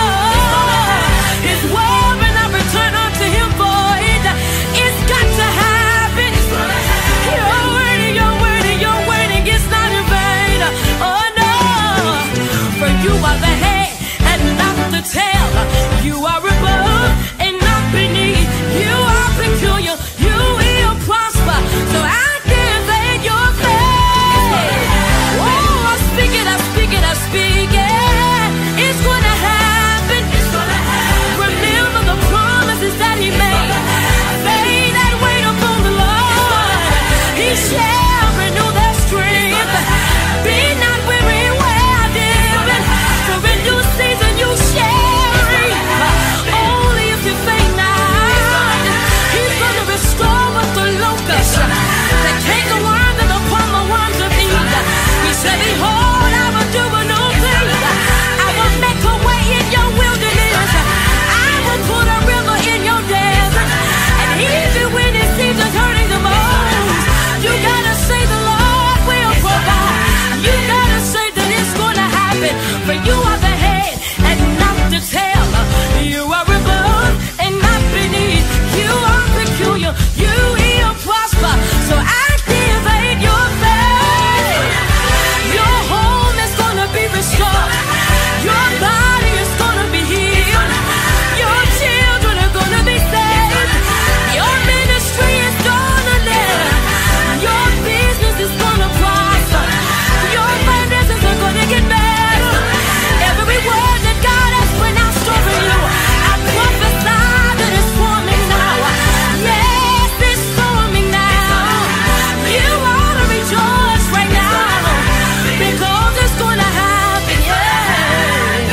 His word will not return unto Him void. It's got to happen. You're waiting, you're waiting, you're waiting. It's not in vain. Oh no, for you are the head and not the tail. You are above and not beneath. You are peculiar. You will prosper. So activate your faith. Oh, I speak it, I speak it, I speak it. It's gonna happen. Remember the promises that He made. They that wait upon the Lord, He shall renew their strength. Be not weary, well doing, for in due season you shall reap. Only if you faint not. He's gonna restore what the locust, the cankerworm and the palmer worms have eaten. He said, behold, I will do a new thing. I will make a way in your wilderness. I will put a river in your desert. And even when it seems it's hurting the most, you gotta say the Lord will provide. You gotta say that it's gonna happen. For you are the head and not the tail. You are above and not beneath. You are peculiar. You will prosper. So activate your faith. Your home is gonna be restored. Your body is gonna be healed. Your children are gonna be saved. Your ministry is gonna live. Your business is gonna prosper. Your finances are gonna get better. Every word that God has pronounced over you, I prophesy that it's forming now. Yes, it's forming now. You ought to rejoice right now, because it's gonna happen. Yes.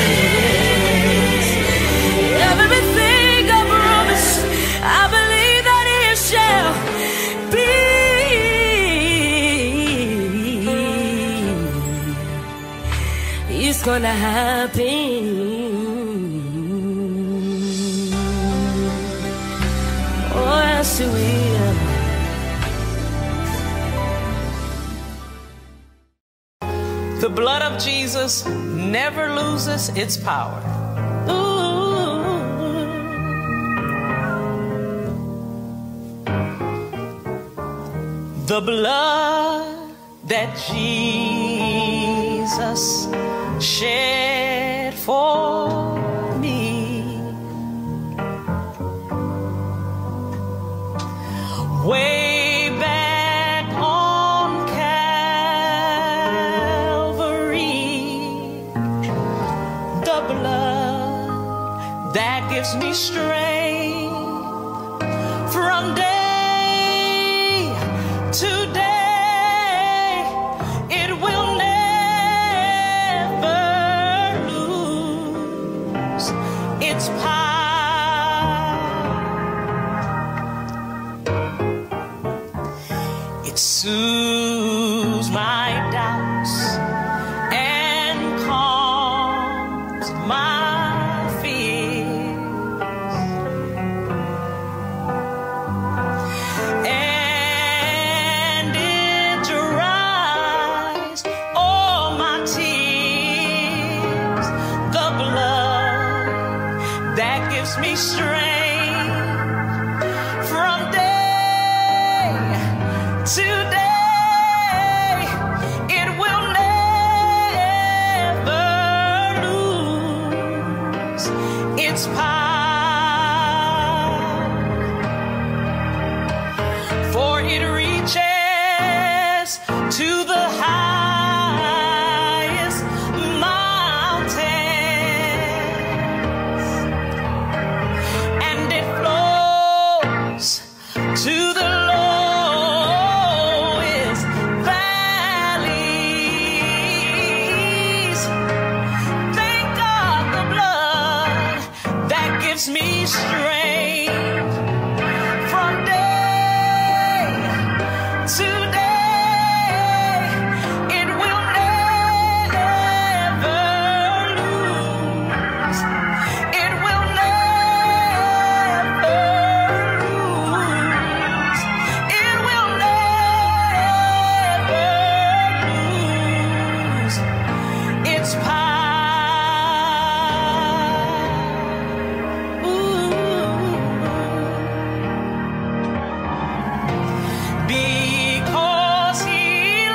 Everything I promised, I believe that it shall be. It's gonna happen. Oh, yes, it will. The blood of Jesus never loses its power. Ooh. The blood that Jesus shed for me, way back on Calvary, the blood that gives me strength from day It soothes my doubts and calms my fears, and it dries all my tears. The blood that gives me strength from day to day, it will never lose its power, for it reaches to the highest mountains, and it flows to the lowest valleys. Thank God the blood that gives me strength from day to day, it will never lose. It will never lose. It will never lose its power. Because he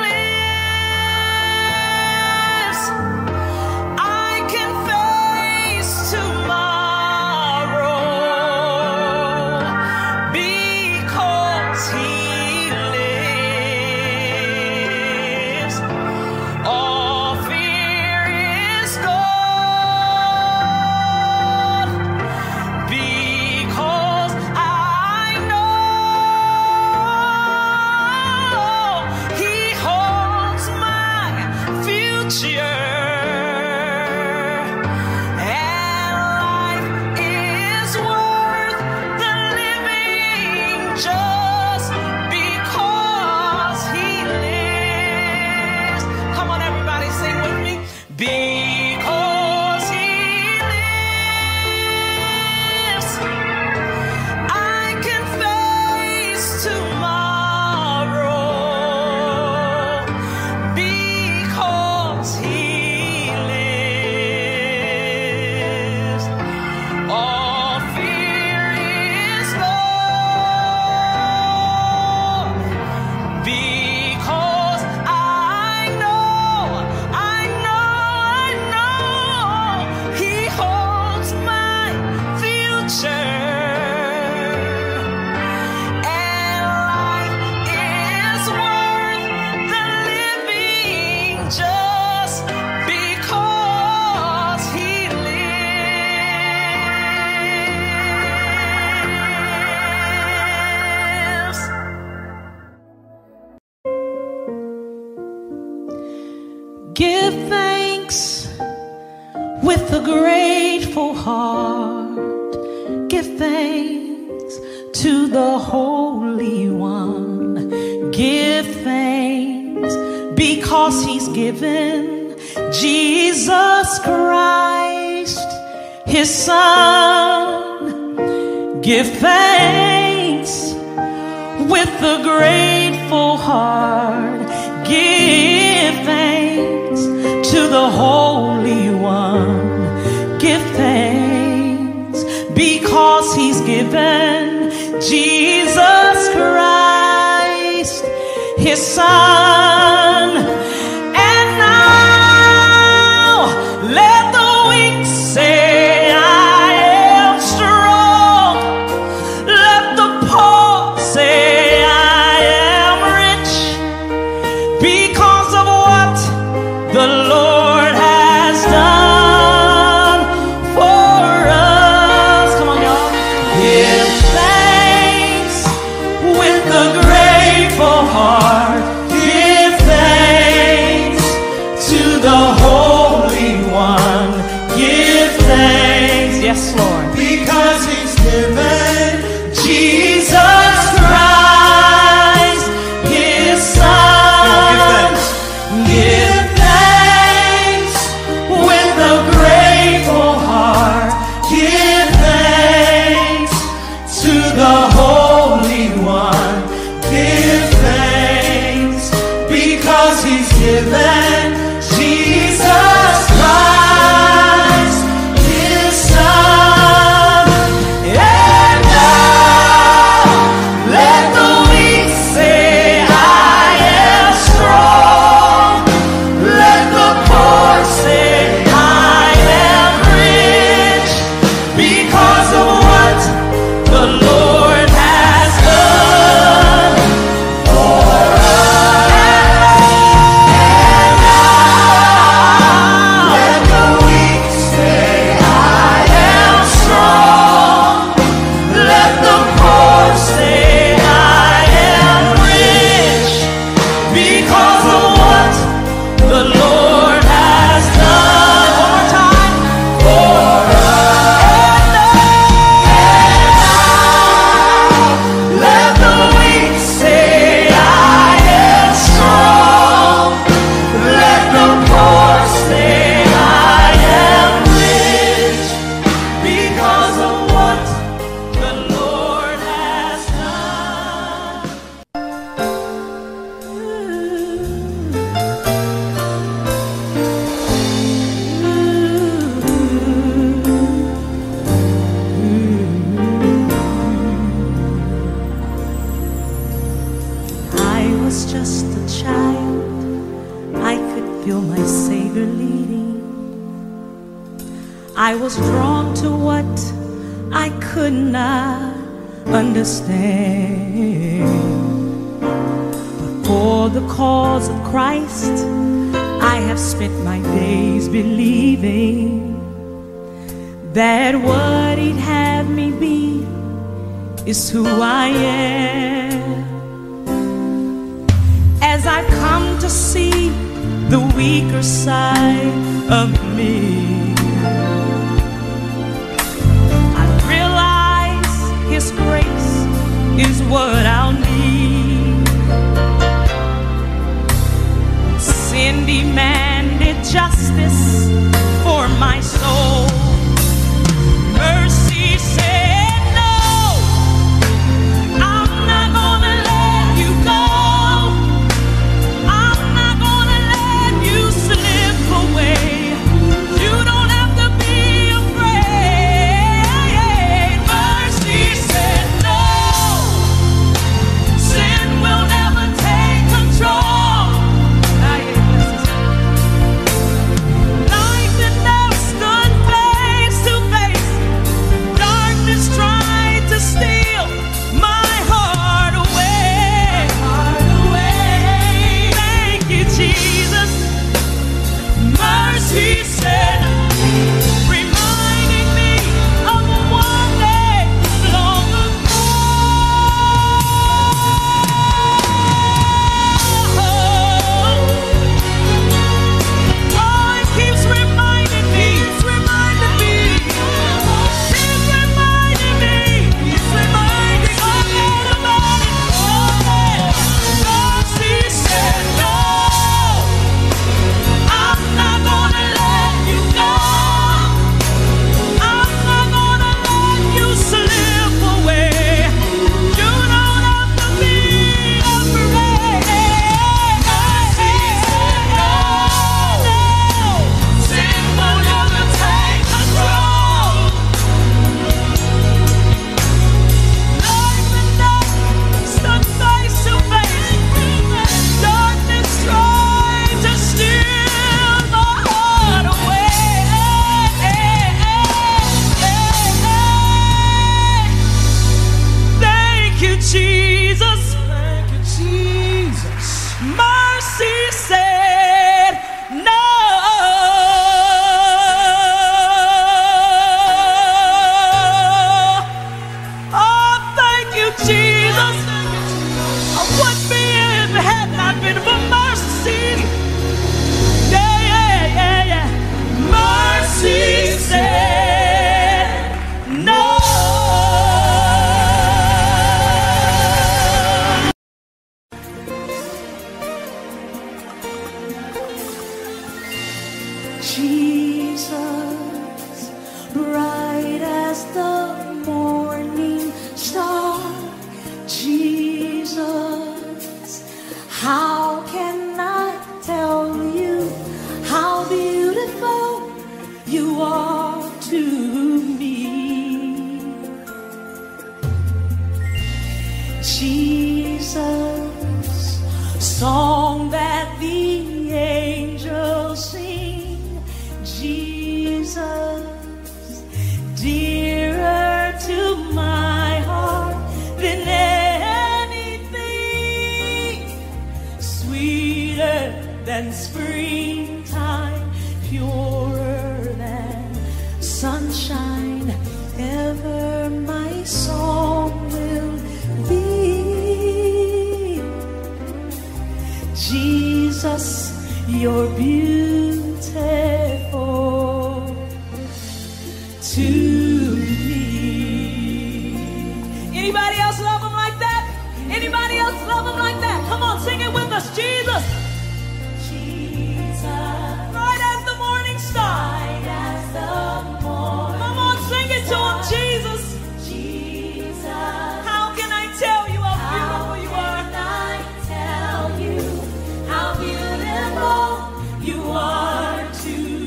lives, I can face tomorrow. Because he lives, all fear is gone. Because I know he holds my future, and life is worth the living just because he lives. Come on, everybody, sing with me. Because he lives, I can face tomorrow. Because he lives, all fear is gone. Because I know he holds my future, and life is worth the living just because he lives. Give thanks with a grateful heart. Give thanks to the Holy One. Give thanks because he's given Jesus Christ, his Son. Give thanks with a grateful heart. Give thanks to the Holy One. Give thanks because he's given Jesus Christ, his Son. And now let the weak say, I am strong. Let the poor say, I am rich, because of what the Lord has done for us. Come on, y'all. Give thanks with a grateful heart. Give thanks was just a child, I could feel my Savior leading. I was drawn to what I could not understand. But for the cause of Christ, I have spent my days believing that what He'd have me be is who I am. As I come to see the weaker side of me, I realize His grace is what I'll need. Sin demanded justice for my soul. Mercy said, no, I'm not gonna let you go. I'm not gonna let you slip away. You don't have to be afraid. Mercy said, no, sin will never take control. Life and death stood face to face. Darkness tried to steal my heart away. Thank you, Jesus. Mercy said, reminding me of one day long ago. Oh, it keeps reminding me, keeps reminding me, keeps reminding me, keeps reminding me about it. Mercy said, no, I'm not gonna let you go. I'm not gonna let you slip away. You don't have to be afraid. Mercy said, no, sin will never take control. Life and death stood face to face. Darkness tried to steal my heart away. Thank you, Jesus. Thank you, Jesus. Mercy said, no. Oh, thank you, Jesus. I wouldn't be here if it had not been for mercy. Yeah. Mercy said, no. Jesus, bright as the morning star. Jesus, how can I tell you how beautiful you are to me? Jesus, song that the angels sing. Jesus, dearer to my heart than anything, sweeter than springtime, purer than sunshine, ever my song will be. Jesus, you're beautiful to me. Anybody else love him like that? Anybody else love him like that? Come on, sing it with us. Jesus. Jesus. Bright as the morning star. Bright as the morning. Come on, sing it to him, Jesus. Jesus. How can I tell you how beautiful you are? How can I tell you how beautiful you are to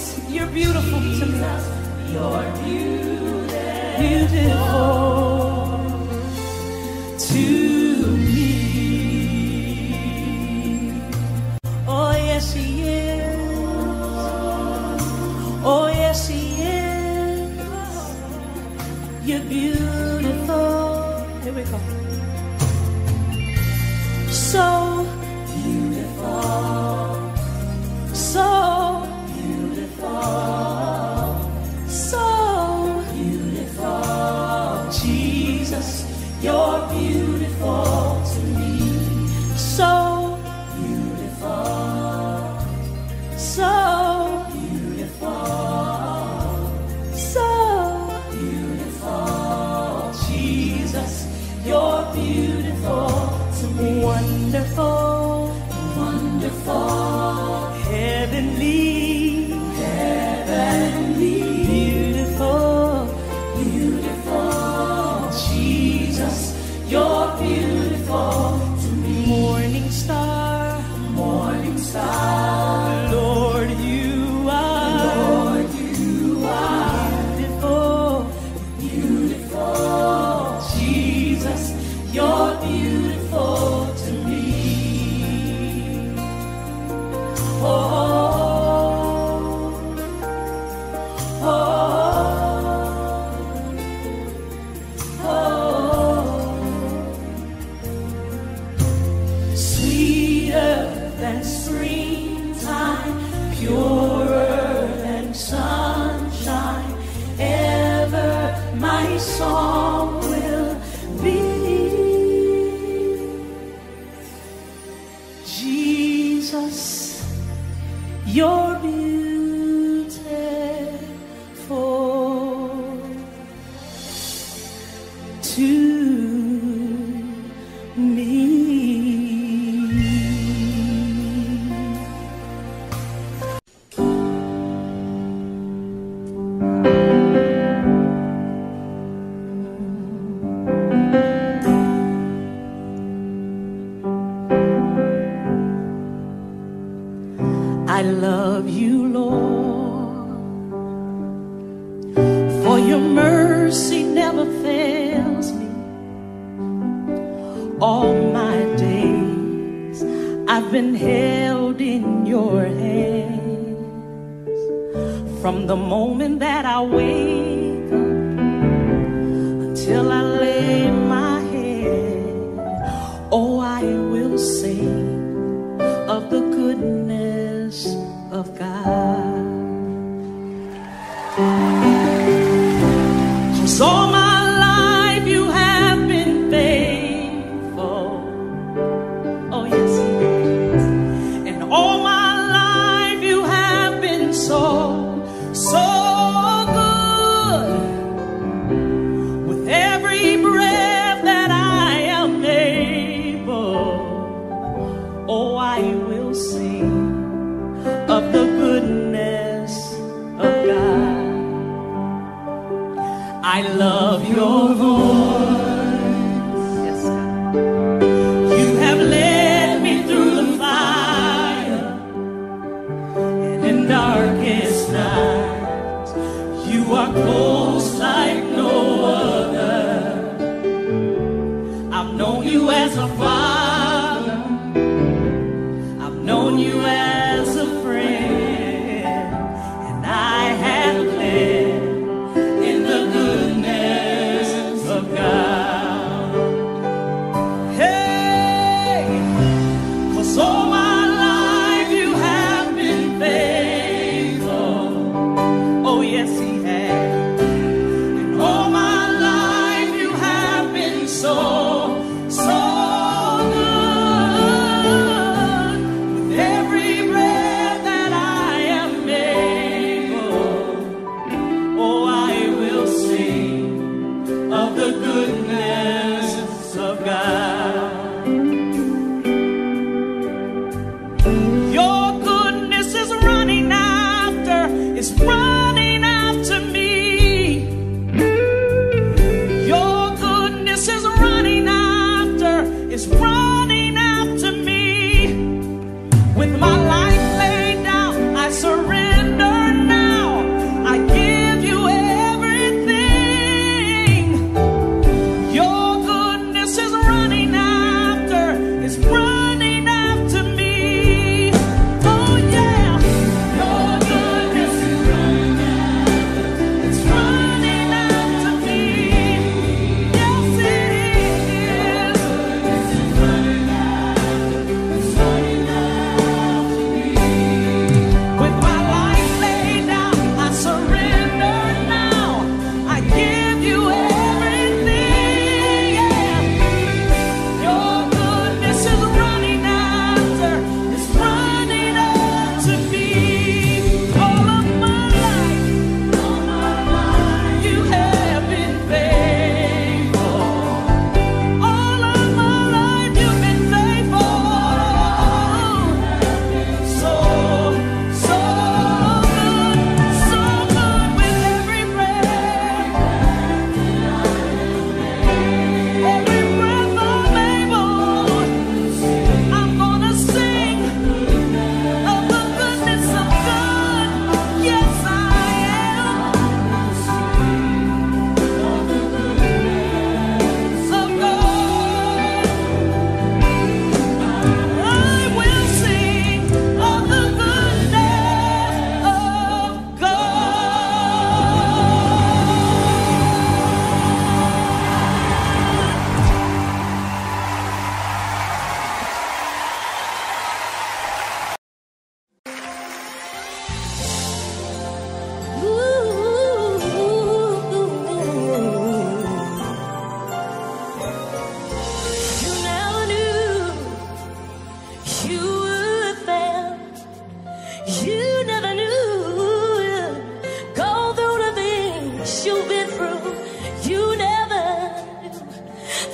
you're beautiful to me. You're beautiful, Beautiful to me. Oh yes, he is. Oh yes, he is. You're beautiful. Here we go. So beautiful, so beautiful, so beautiful. Jesus, You're beautiful to me. so Beautiful, so beautiful, so beautiful. Jesus, You're beautiful to me. wonderful, Wonderful, heavenly, heavenly, beautiful, beautiful. Jesus, you're beautiful to me. morning star, Morning star, Lord, you are Lord, you are beautiful, beautiful. Jesus, you're beautiful to me. Oh, oh, oh, sweeter than springtime, purer than sunshine, ever my song will be. Jesus, you're beautiful to me. I love you, Lord, for your mercy never fails me. All my days I've been held in your hands. From the moment that I wake up until I lay my head, oh, I will sing of the goodness of God. 'Cause all my life you have been faithful. Oh yes, and all my life you have been so, so good. With every breath that I am able, oh, I will sing of the goodness of God. I love your voice. Yes, God. You have led me through the fire, and in darkest nights, you are close like no other. I've known you as a father, I've known you as a friend, and I have lived in the goodness of God. Hey, 'cause all my life you have been faithful. Oh yes, he has. And all my life you have been so, so good. With every breath that I am able, oh, I will sing of the goodness of God. Your goodness is running after me. Your goodness is running after me. With my life laid down, I surrender now.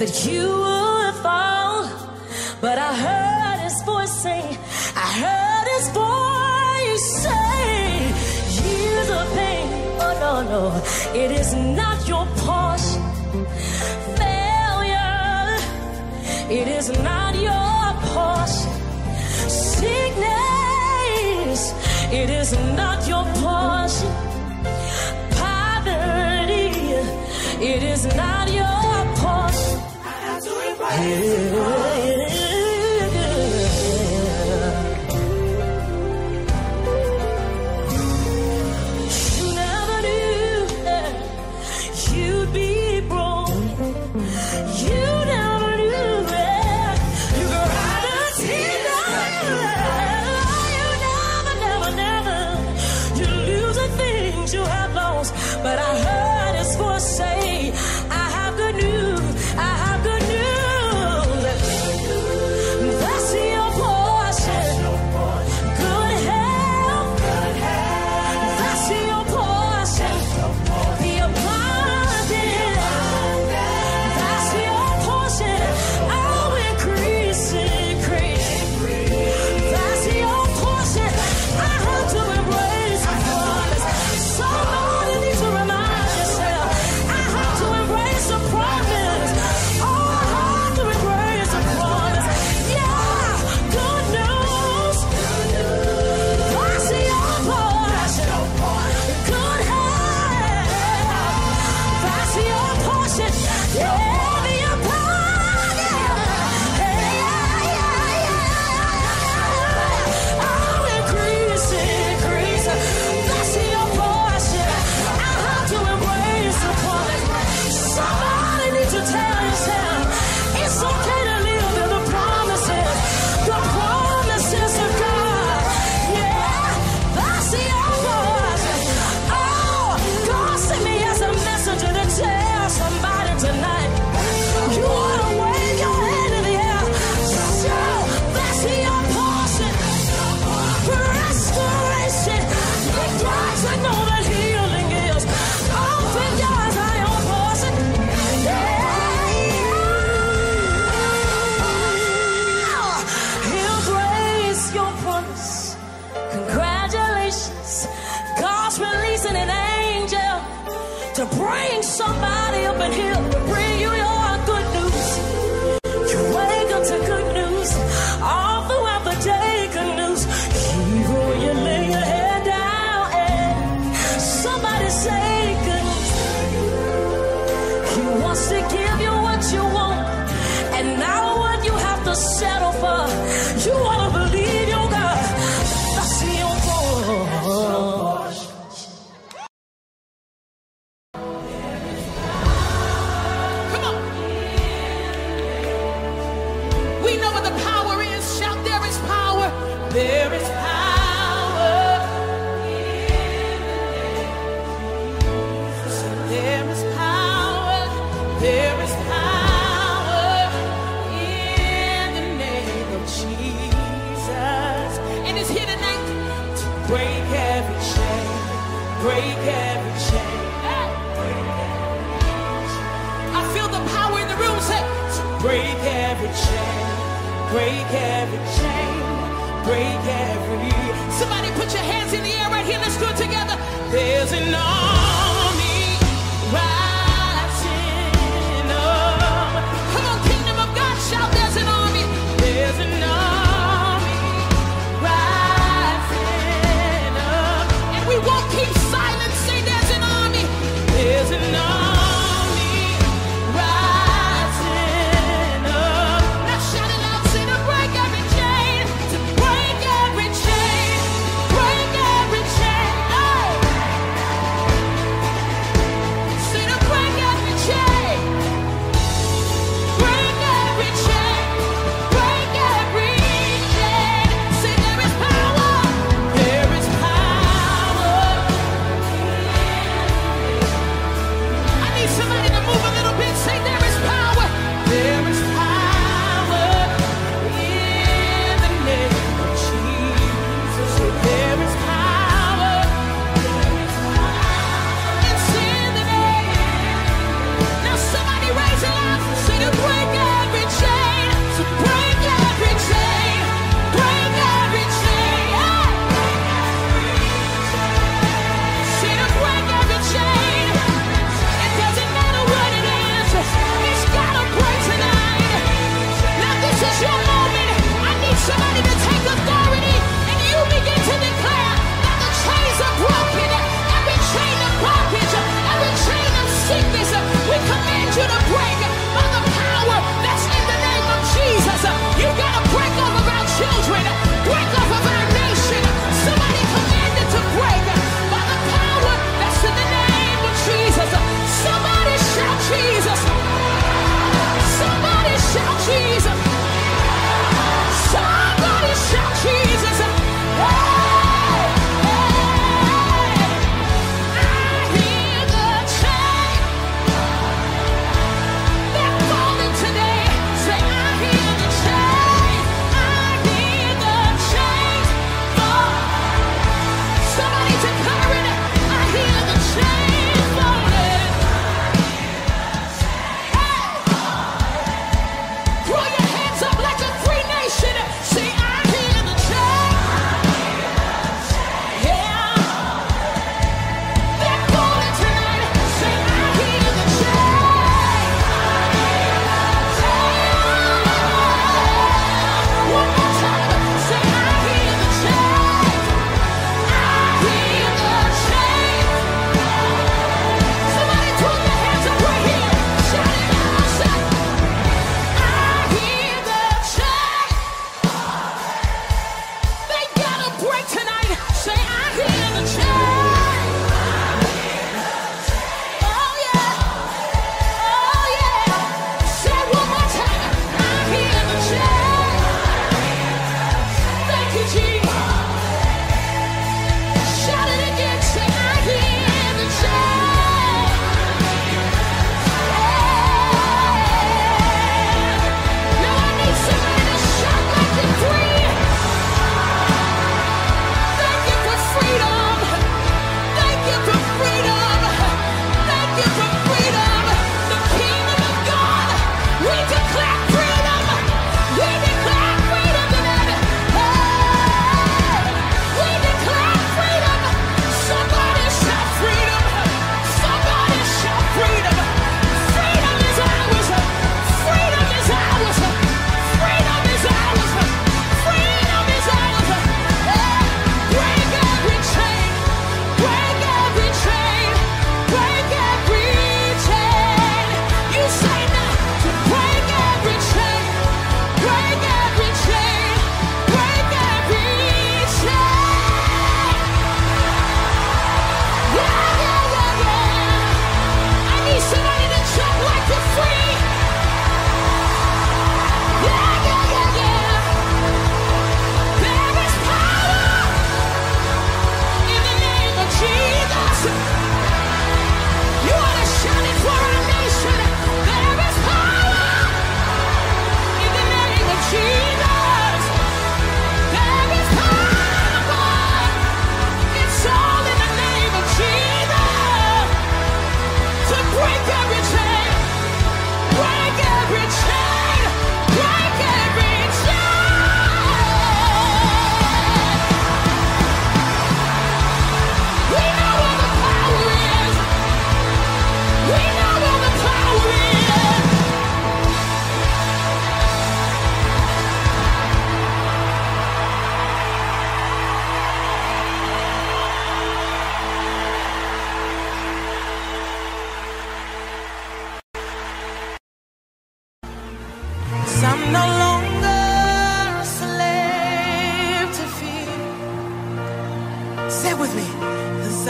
that you would fall, but I heard his voice say, I heard his voice say, years of pain, oh no, no, it is not your portion. Failure, it is not your portion. Sickness, it is not your portion. Poverty, it is not your portion. I have to embrace it. You never knew that you'd be broken. You never knew that you could ride a you lose the things you have lost. But I heard his voice say, I have good news, I have good news. That's your portion. Good health, that's your portion. The abundance, that's your portion. Oh, increase, increase. That's your portion. I have to embrace the promise. Somebody needs to remind yourself, I have to embrace the promise. Oh, I have to embrace the promise. Yeah, good news. That's your portion. Good health. That's your portion. Yeah, the abundance. Oh, increase, increase. That's your portion. I have to embrace the promise. Somebody needs to tell yourself, it's okay to live in the promises. The promises of God. Yeah, that's your portion. Oh, God sent me as a messenger to tell somebody tonight. You want to wave your hand in the air. So that's your portion. Restoration. The guys that know that healing is. Open doors are your portion. Embrace your promise. Congratulations. God's releasing an angel to bring somebody up in here to bring you your good news. You wake up to good news. All throughout the day, good news. Even when you lay your head down and somebody say good news. He wants to give you what you want and not what you have to settle for. You want to believe your God. That's your portion. Come on. We know what the power is. Shout, there is power. There is power. There is power. There is power in the name of Jesus. And it's here tonight to break every chain. Break every chain. I feel the power in the room. Say, to break every chain. Break every chain. Break every. Somebody put your hands in the air right here. Let's do it together. There's an army rising up. Come on, kingdom of God, shout, there's an army. There's an army rising up. And we won't keep silent. Say, there's an army. There's an army rising up. Now shout it out. Say, to break every chain. To break every chain. Break every chain. Oh.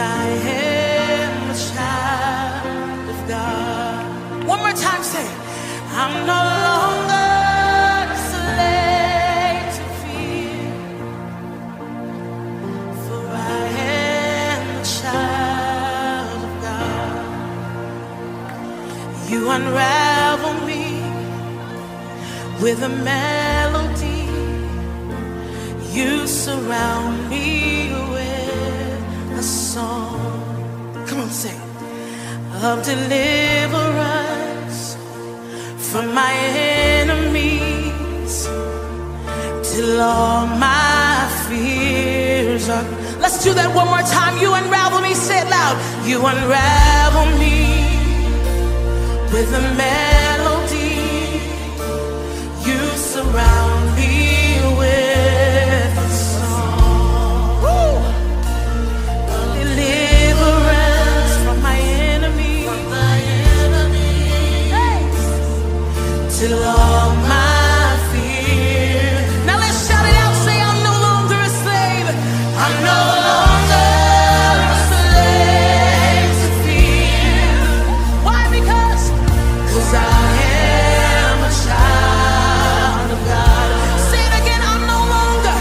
I am a child of God. One more time, say, I'm no longer a slave to fear, for I am a child of God. You unravel me with a melody. You surround me with a song. Come on, sing. Of deliverance from my enemies, till all my fears are. Let's do that one more time. You unravel me, say it loud. You unravel me with a melody. You surround me with a song. Woo! Deliverance from my enemies, hey! Till all my fear. Now let's shout it out. Say, I'm no longer a slave. I'm no longer a slave to fear. Why? Because I am a child of God. Say it again. I'm no longer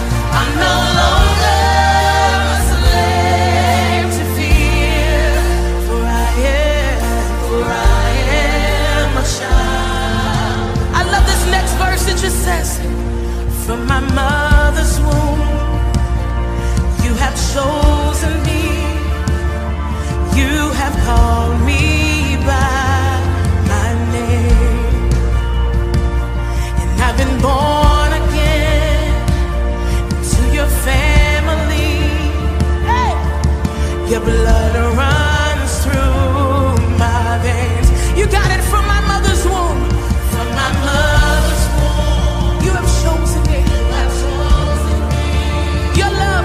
a slave to fear, for I am a child. I love this next verse. It just says, from my mother's womb, you have chosen me. You have called me by my name, and I've been born again to your family. Hey! Your blood runs through my veins. You got it from my mother's womb. From my mother's womb, you have chosen me. Your love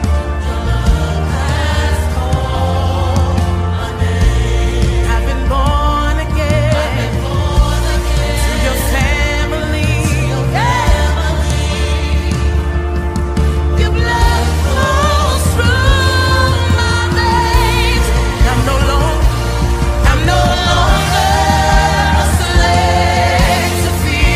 has called my name. I've been born again to your family. Your blood flows through my veins. I'm no longer a slave to fear.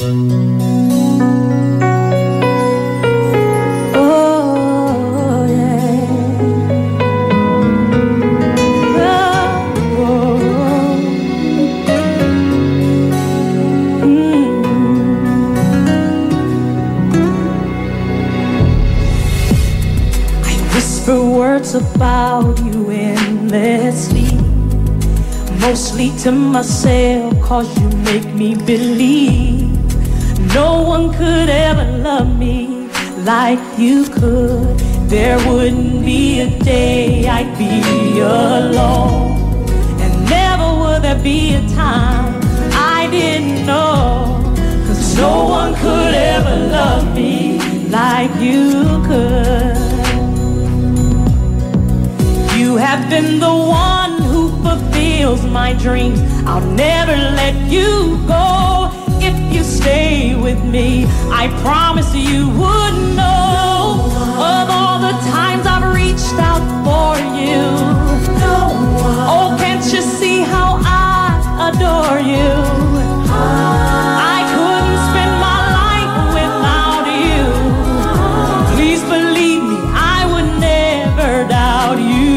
About you endlessly, mostly to myself, 'cause you make me believe no one could ever love me like you could. There wouldn't be a day I'd be alone, and never would there be a time I didn't know, 'cause no one could ever love me like you could. You have been the one who fulfills my dreams. I'll never let you go if you stay with me. I promise you would know of all the times I've reached out for you. Oh, can't you see how I adore you? I couldn't spend my life without you. Please believe me, I would never doubt you.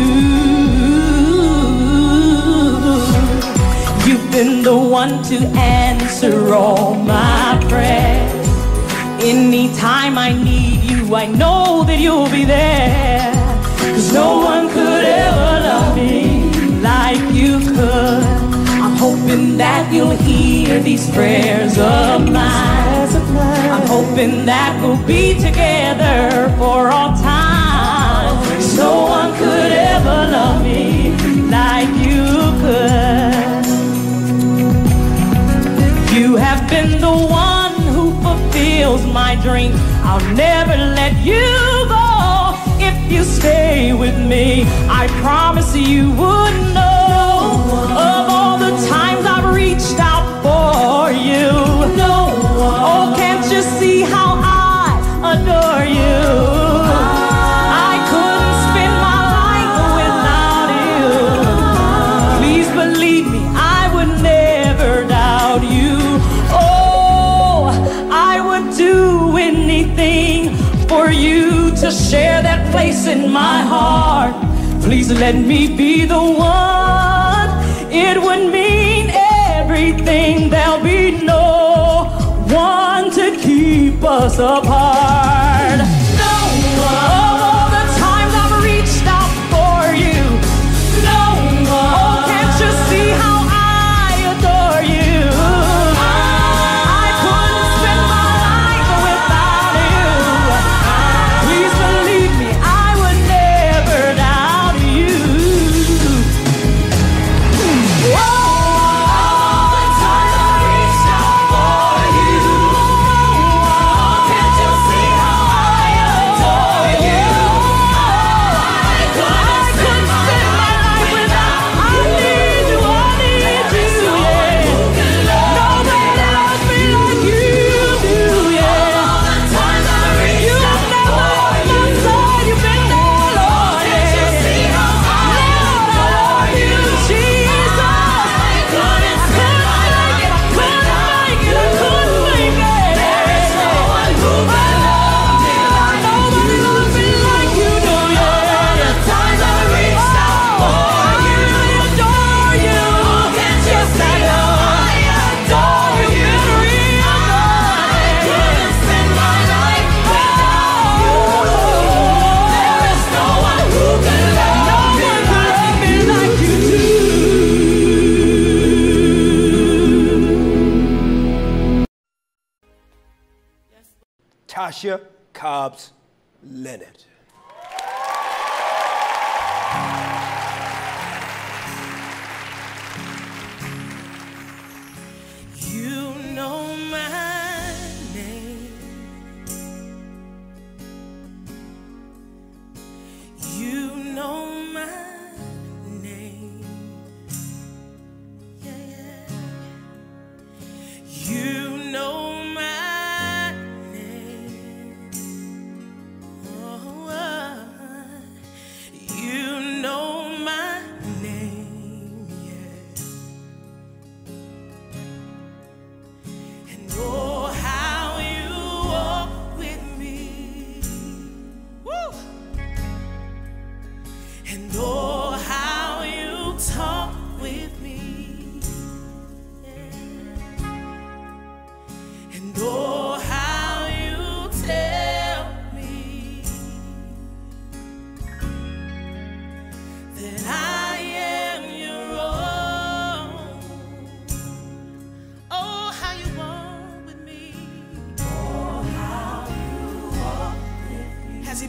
Been the one to answer all my prayers. Anytime I need you, I know that you'll be there. 'Cause no one could ever love me like you could. I'm hoping that you'll hear these prayers of mine. I'm hoping that we'll be together for all time. 'Cause no one could ever love me like you could. You have been the one who fulfills my dreams. I'll never let you go if you stay with me. I promise you would know of all the times I've reached out for you. Oh, can't you see how I adore you? I couldn't spend my life without you. Please believe me, I would never doubt you. Do anything for you to share that place in my heart. Please let me be the one. It would mean everything. There'll be no one to keep us apart. No one. All the times I've reached out for you. No one. Oh, can't you see how I adore you? Tasha Cobbs Leonard. You know my name. You know my name. Yeah, yeah. You know my name. Oh, you know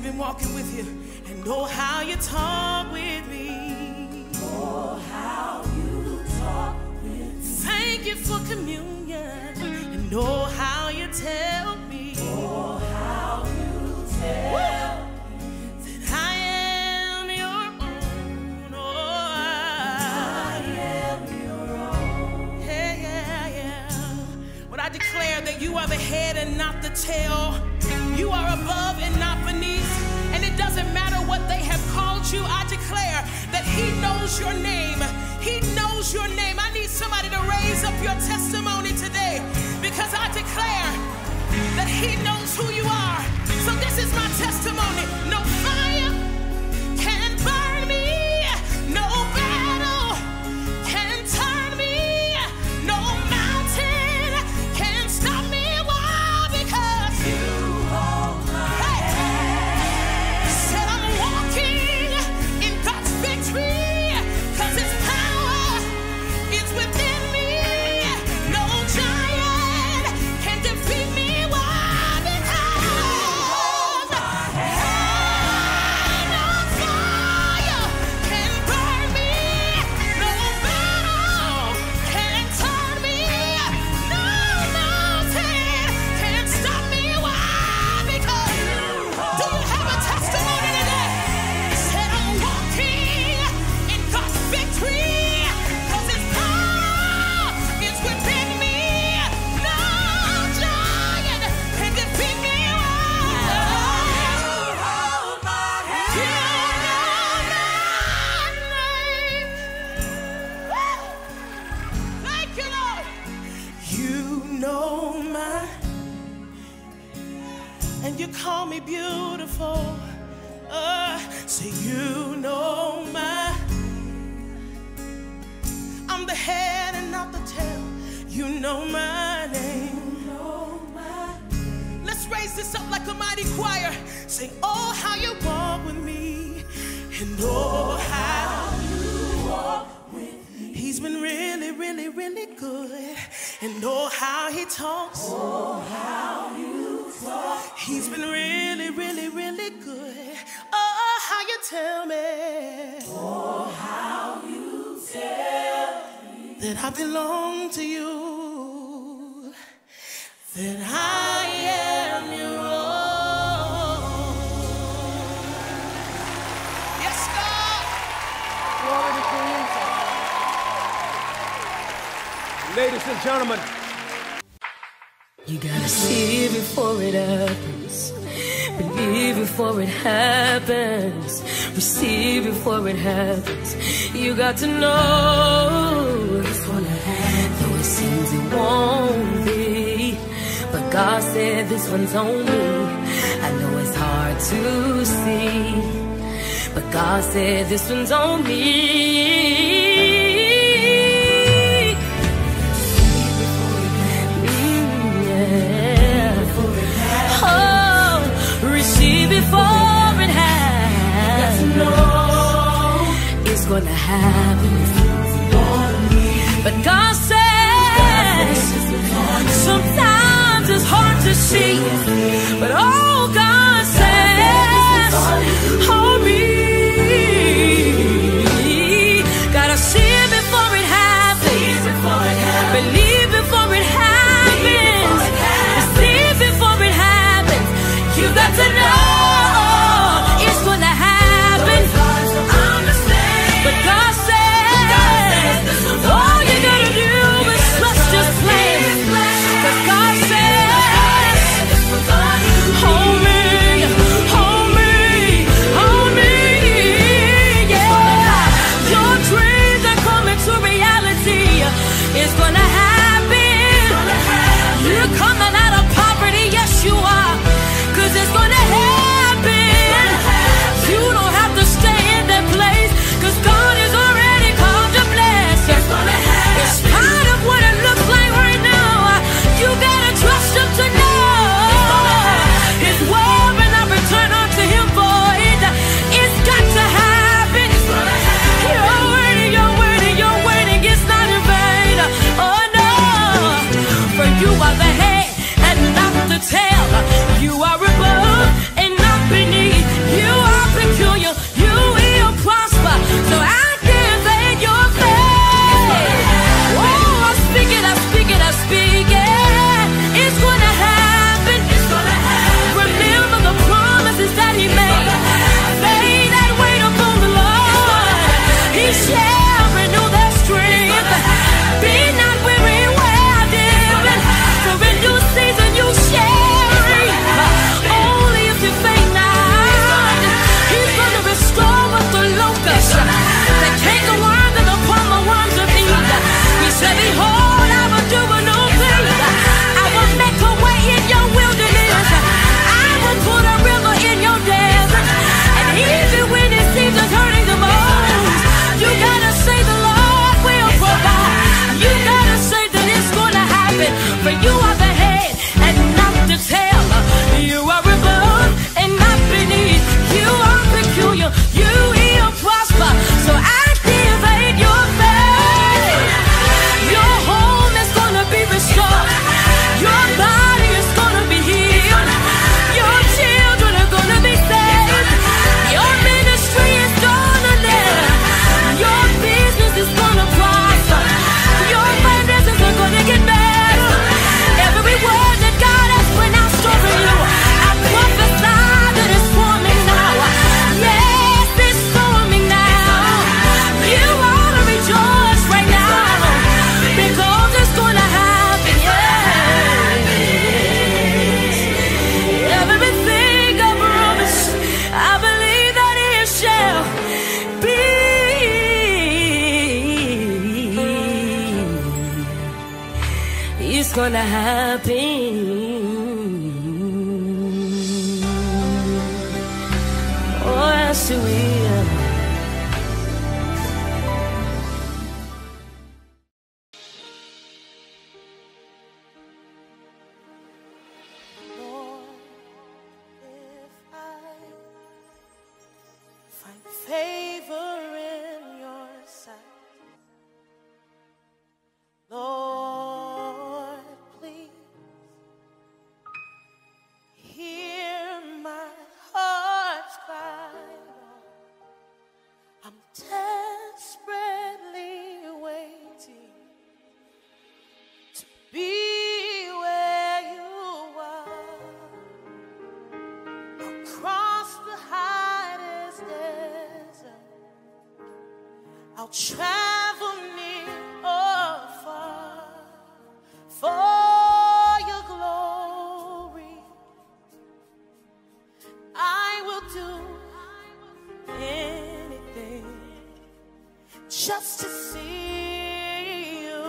we've been walking with you. And oh, how you talk with me. Oh, how you talk with me. Thank you for communion. And oh, how you tell me. Oh, how you tell me that I am your own. Oh, I am your own. Yeah, yeah, yeah. But I declare that you are the head and not the tail. You are above and not beneath. And it doesn't matter what they have called you. I declare that he knows your name. He knows your name. I need somebody to raise up your testimony today, because I declare that he knows who you are. So this is my testimony. No fire can burn me. No battle can turn me. No mountain can stop me. Why? Because you hold my hand. Said I'm walking in God's victory, 'cause his power is within me. No giant can defeat me. Why? Because no fire can burn me. No battle can turn me. No mountain can stop me. Why? Because do you have a testimony today? Said I'm walking in God's victory, 'cause his power is within me. No giant can defeat me. Hold my hand. You know my name. Thank you, Lord. You know my, and you call me beautiful. Say you know my, I'm the head and not the tail. You know my name. Let's raise this up like a mighty choir. Say, oh, how you walk with me. And oh, how you walk with me. He's been really, really, really good. And oh, how he talks. Oh, how you talk. He's been really, really, really good. Oh, how you tell me. Oh, how you tell me that I belong to you. That I am your own. Yes, God. Ladies and gentlemen, You gotta see it before it happens. Believe before it happens. Receive before it happens. You got to know it's gonna happen. Though it seems it won't be, but God said this one's on me. I know it's hard to see, but God said this one's on me. Receive before it happens. It's gonna happen. But God says sometimes it's hard to see, but oh, God says, hold me. Gotta see it before it happens. Believe before it happens. Receive before it happens. You got to know it's gonna happen. But God says, all you gotta do is trust His plan. 'Cause God says, hold me, hold me, hold me, yeah. Your dreams are coming to reality. It's gonna happen. For you are the head and not the tail. You are above and not beneath. You are peculiar. You will prosper. So activate your faith. Your home is gonna be restored. Your body is gonna be healed. Your children are gonna be saved. Your ministry is gonna live. Your business is gonna prosper. Your finances are gonna get better. Every word that God has pronounced over you, I prophesy that it's forming now. Yes, it's forming now. You ought to rejoice right now, because it's gonna happen. Yes. Everything I promised, I believe that it shall be. It's gonna happen. Oh, yes, it will. Lord, if I find favor in your sight, Lord, please hear my heart's cry. I'm desperately waiting to be where you are. Across the hottest desert, I'll travel near or far for your glory. I will do anything just to see you,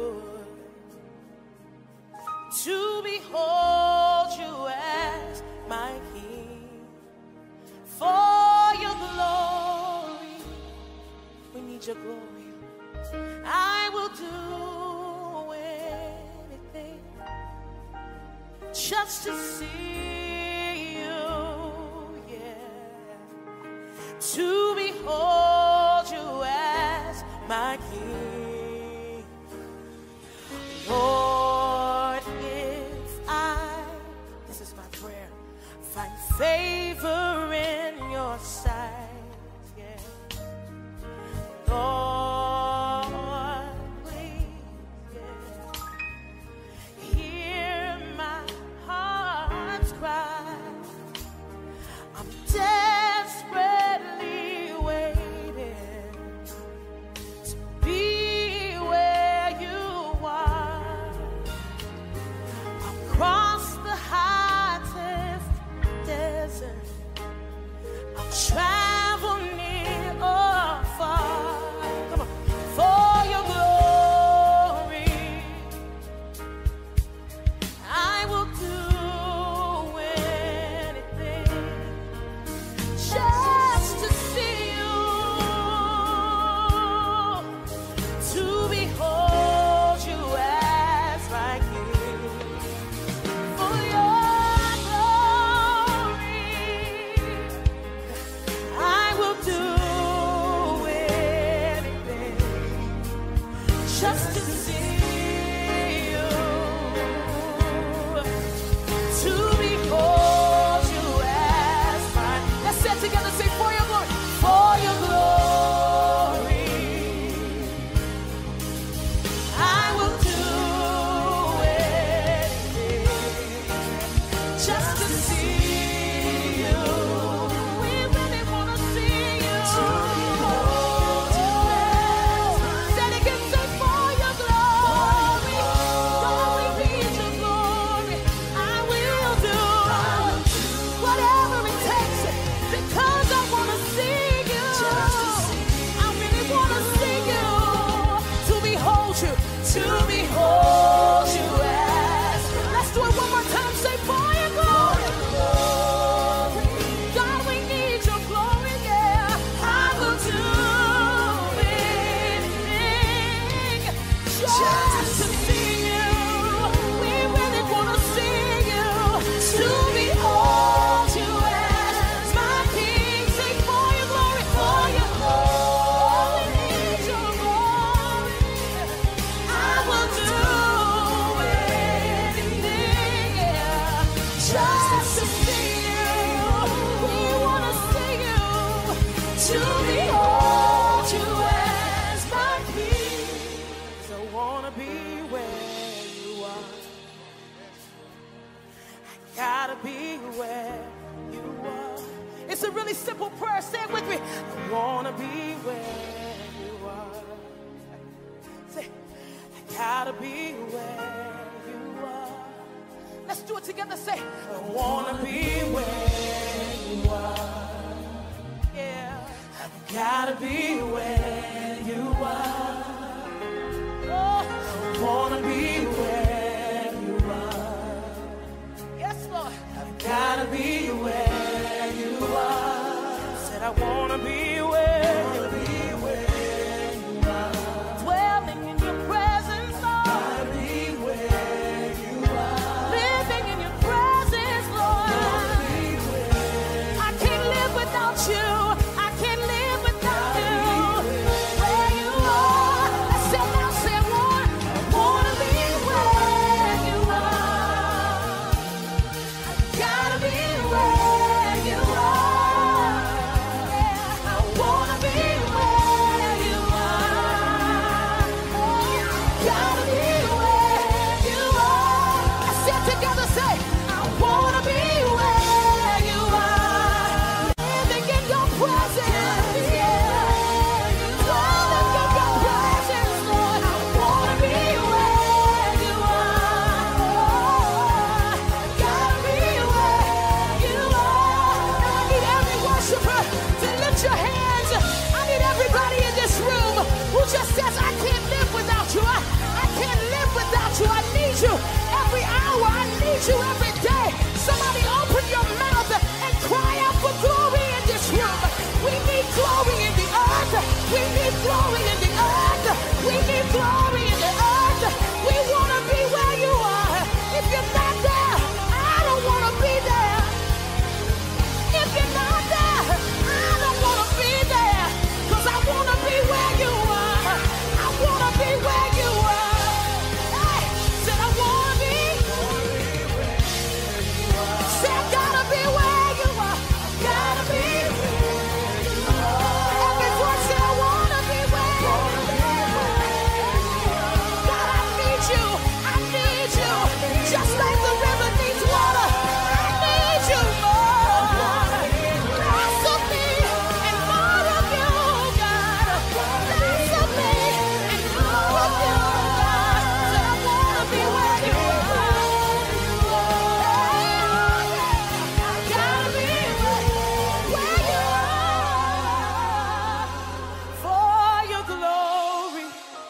to behold you as my King. For your glory, we need your glory. I will do anything just to see you, yeah, to behold you as my King. Lord, if this is my prayer, find favor in your sight, yeah. Lord, please, yeah, hear my heart's cry. I'm desperately It's a really simple prayer. Say it with me. I wanna be where you are. Say, I gotta be where you are. Let's do it together. Say, I wanna be where you are. Yeah, I gotta be where you are. Oh, I wanna be where you are. Yes, Lord. I've gotta be where you are. Said I wanna be where you are. Dwelling in your presence, Lord. Gotta be where you are. Living in your presence, Lord. Be where I can't live without you. I can't live without you. Where you are. I said now, say I wanna be where you are. I gotta be where you are. Yeah, I wanna be where you are. Gotta be where you are. I said together, say, I wanna be where you are. Living in your presence, yeah. Dwelling in your presence, Lord. I wanna be where you are. Gotta be where you are. Now I need every worshiper to lift your hands. I need everybody in this room who just says, I can't live without you. I can't live without you. I need you every hour. I need you every day. Somebody open your mouth and cry out for glory in this room. We need glory in the earth. We need glory in the earth. We need glory in the earth. We want to be where you are. If you're not there, I don't want to be there. If you're not there, I don't want to be there. Because I want to be where you are. I want to be where you are. Hey, said I want to be. Said I gotta be where you are. Gotta be where you are. Every voice said I want to be where you are. God, I need you. I need you. Just like the river needs water. I need you, Lord. Less of me and more of you, God. Less of me and more of you, God. Said I want to be where you are. I gotta be where you are. For your glory.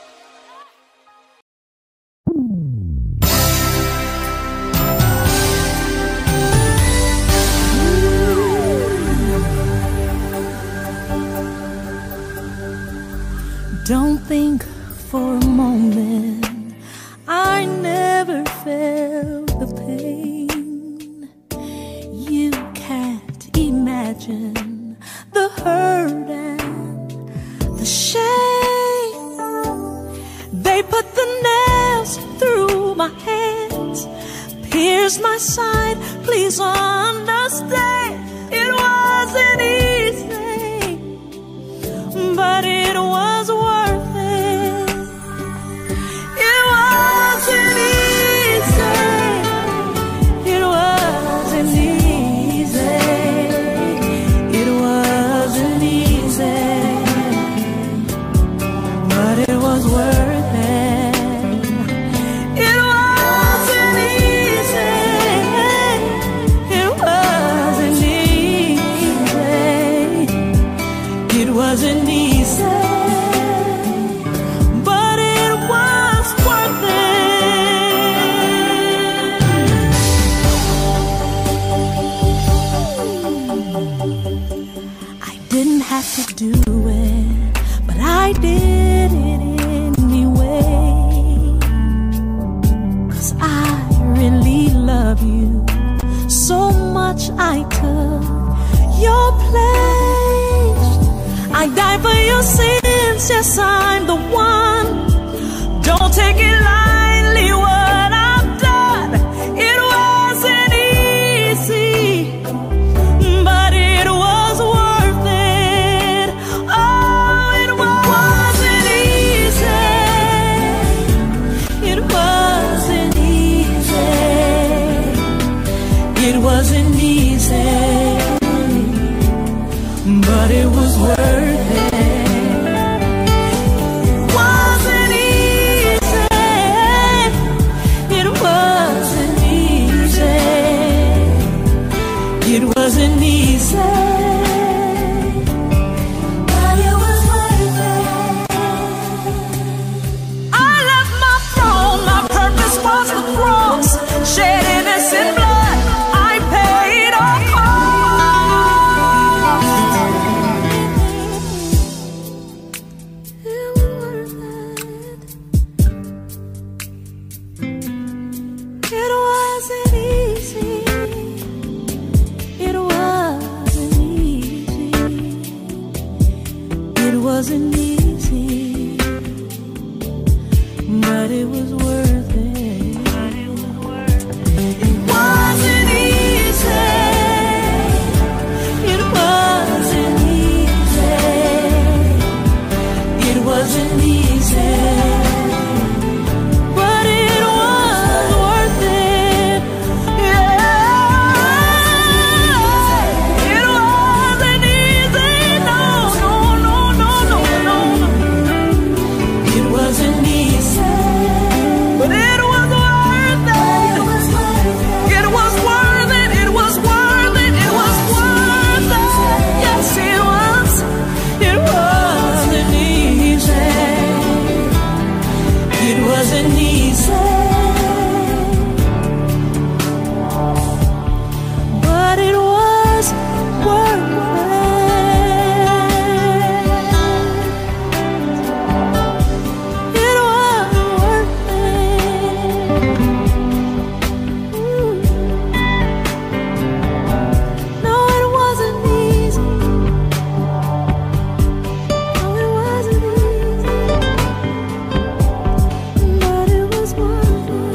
Don't think for a moment I never felt the pain. You can't imagine the hurt and the shame. They put the nails through my hands, pierced my side. Please understand, it wasn't easy, but it was worth it. It wasn't easy. It wasn't easy. It wasn't easy, but it was worth it. It wasn't easy. It wasn't easy. It wasn't easy, but it was worth it. I didn't have to do it, but I did it anyway. 'Cause I really love you so much, I took your place. I died for your sins, yes, I'm the one. Don't take it lightly what I've done. It wasn't easy, but it was worth it. Oh, it wasn't easy. It wasn't easy. It wasn't easy. wasn't easy, but it was worth it. It wasn't easy. It wasn't easy. It wasn't easy. But it was worth it. Yeah. It wasn't easy. No, no, no, no, no, no. It wasn't easy. But it was worth it. It was worth it. It was worth it. It was worth it. Yes, it was. It wasn't easy. It wasn't easy. But it was worth it. It was worth it. No, it wasn't easy. No, it wasn't easy. But it was worth it.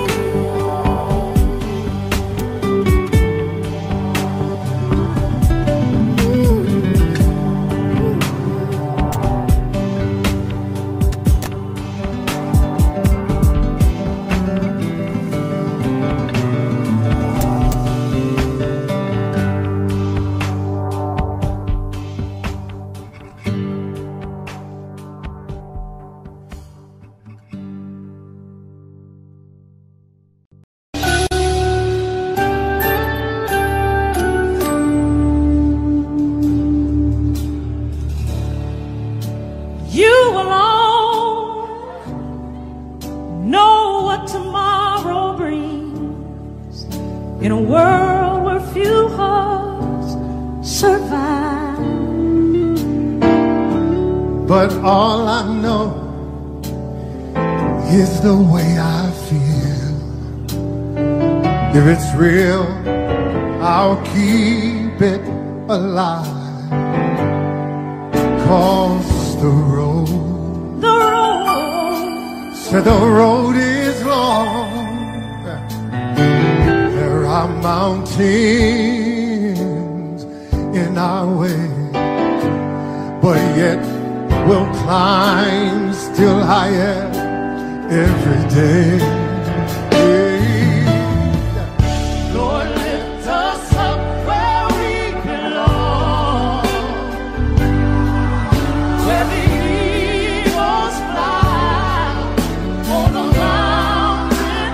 You alone know what tomorrow brings in a world where few hearts survive. But all I know is the way I feel. If it's real, I'll keep it alive. 'Cause the road is long. There are mountains in our way, but yet we'll climb still higher every day. Lord, lift us up where we belong, where the eagles fly on the mountain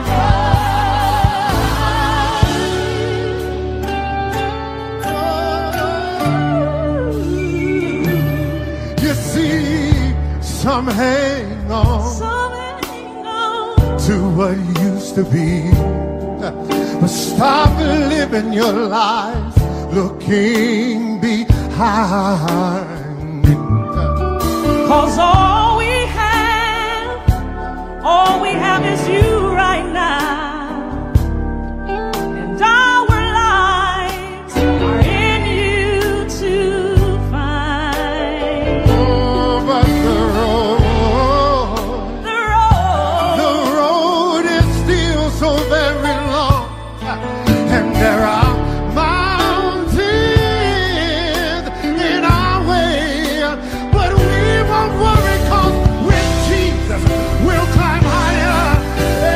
high. You see, some hang on to what used to be, but stop living your life looking behind. 'Cause all we have is you right now, and our lives are in you to find. Oh, but the road is still so very long, and there are mountains in our way, but we won't worry, 'cause with Jesus we'll climb higher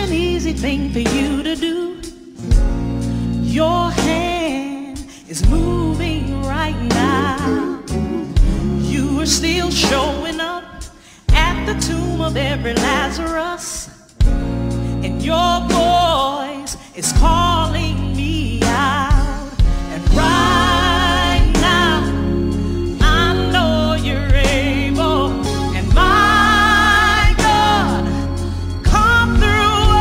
an easy thing for you to do. Your hand is moving right now. You are still showing up at the tomb of every Lazarus, and your voice is calling me out. And right now, I know you're able, and my God, come through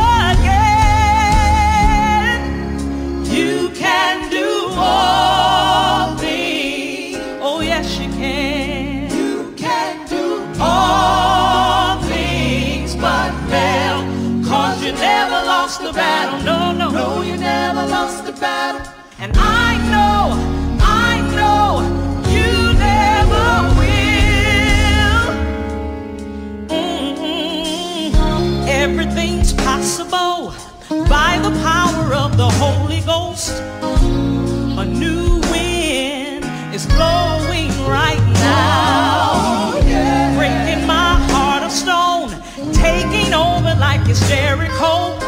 again. You can do all things. Oh yes, you can. You can do all things but fail. 'Cause you never lost the battle. No, no, no, you never lost the battle. And I know you never will. Everything's possible by the power of the Holy Ghost. A new wind is blowing right now, breaking my heart of stone, taking over like it's Jericho.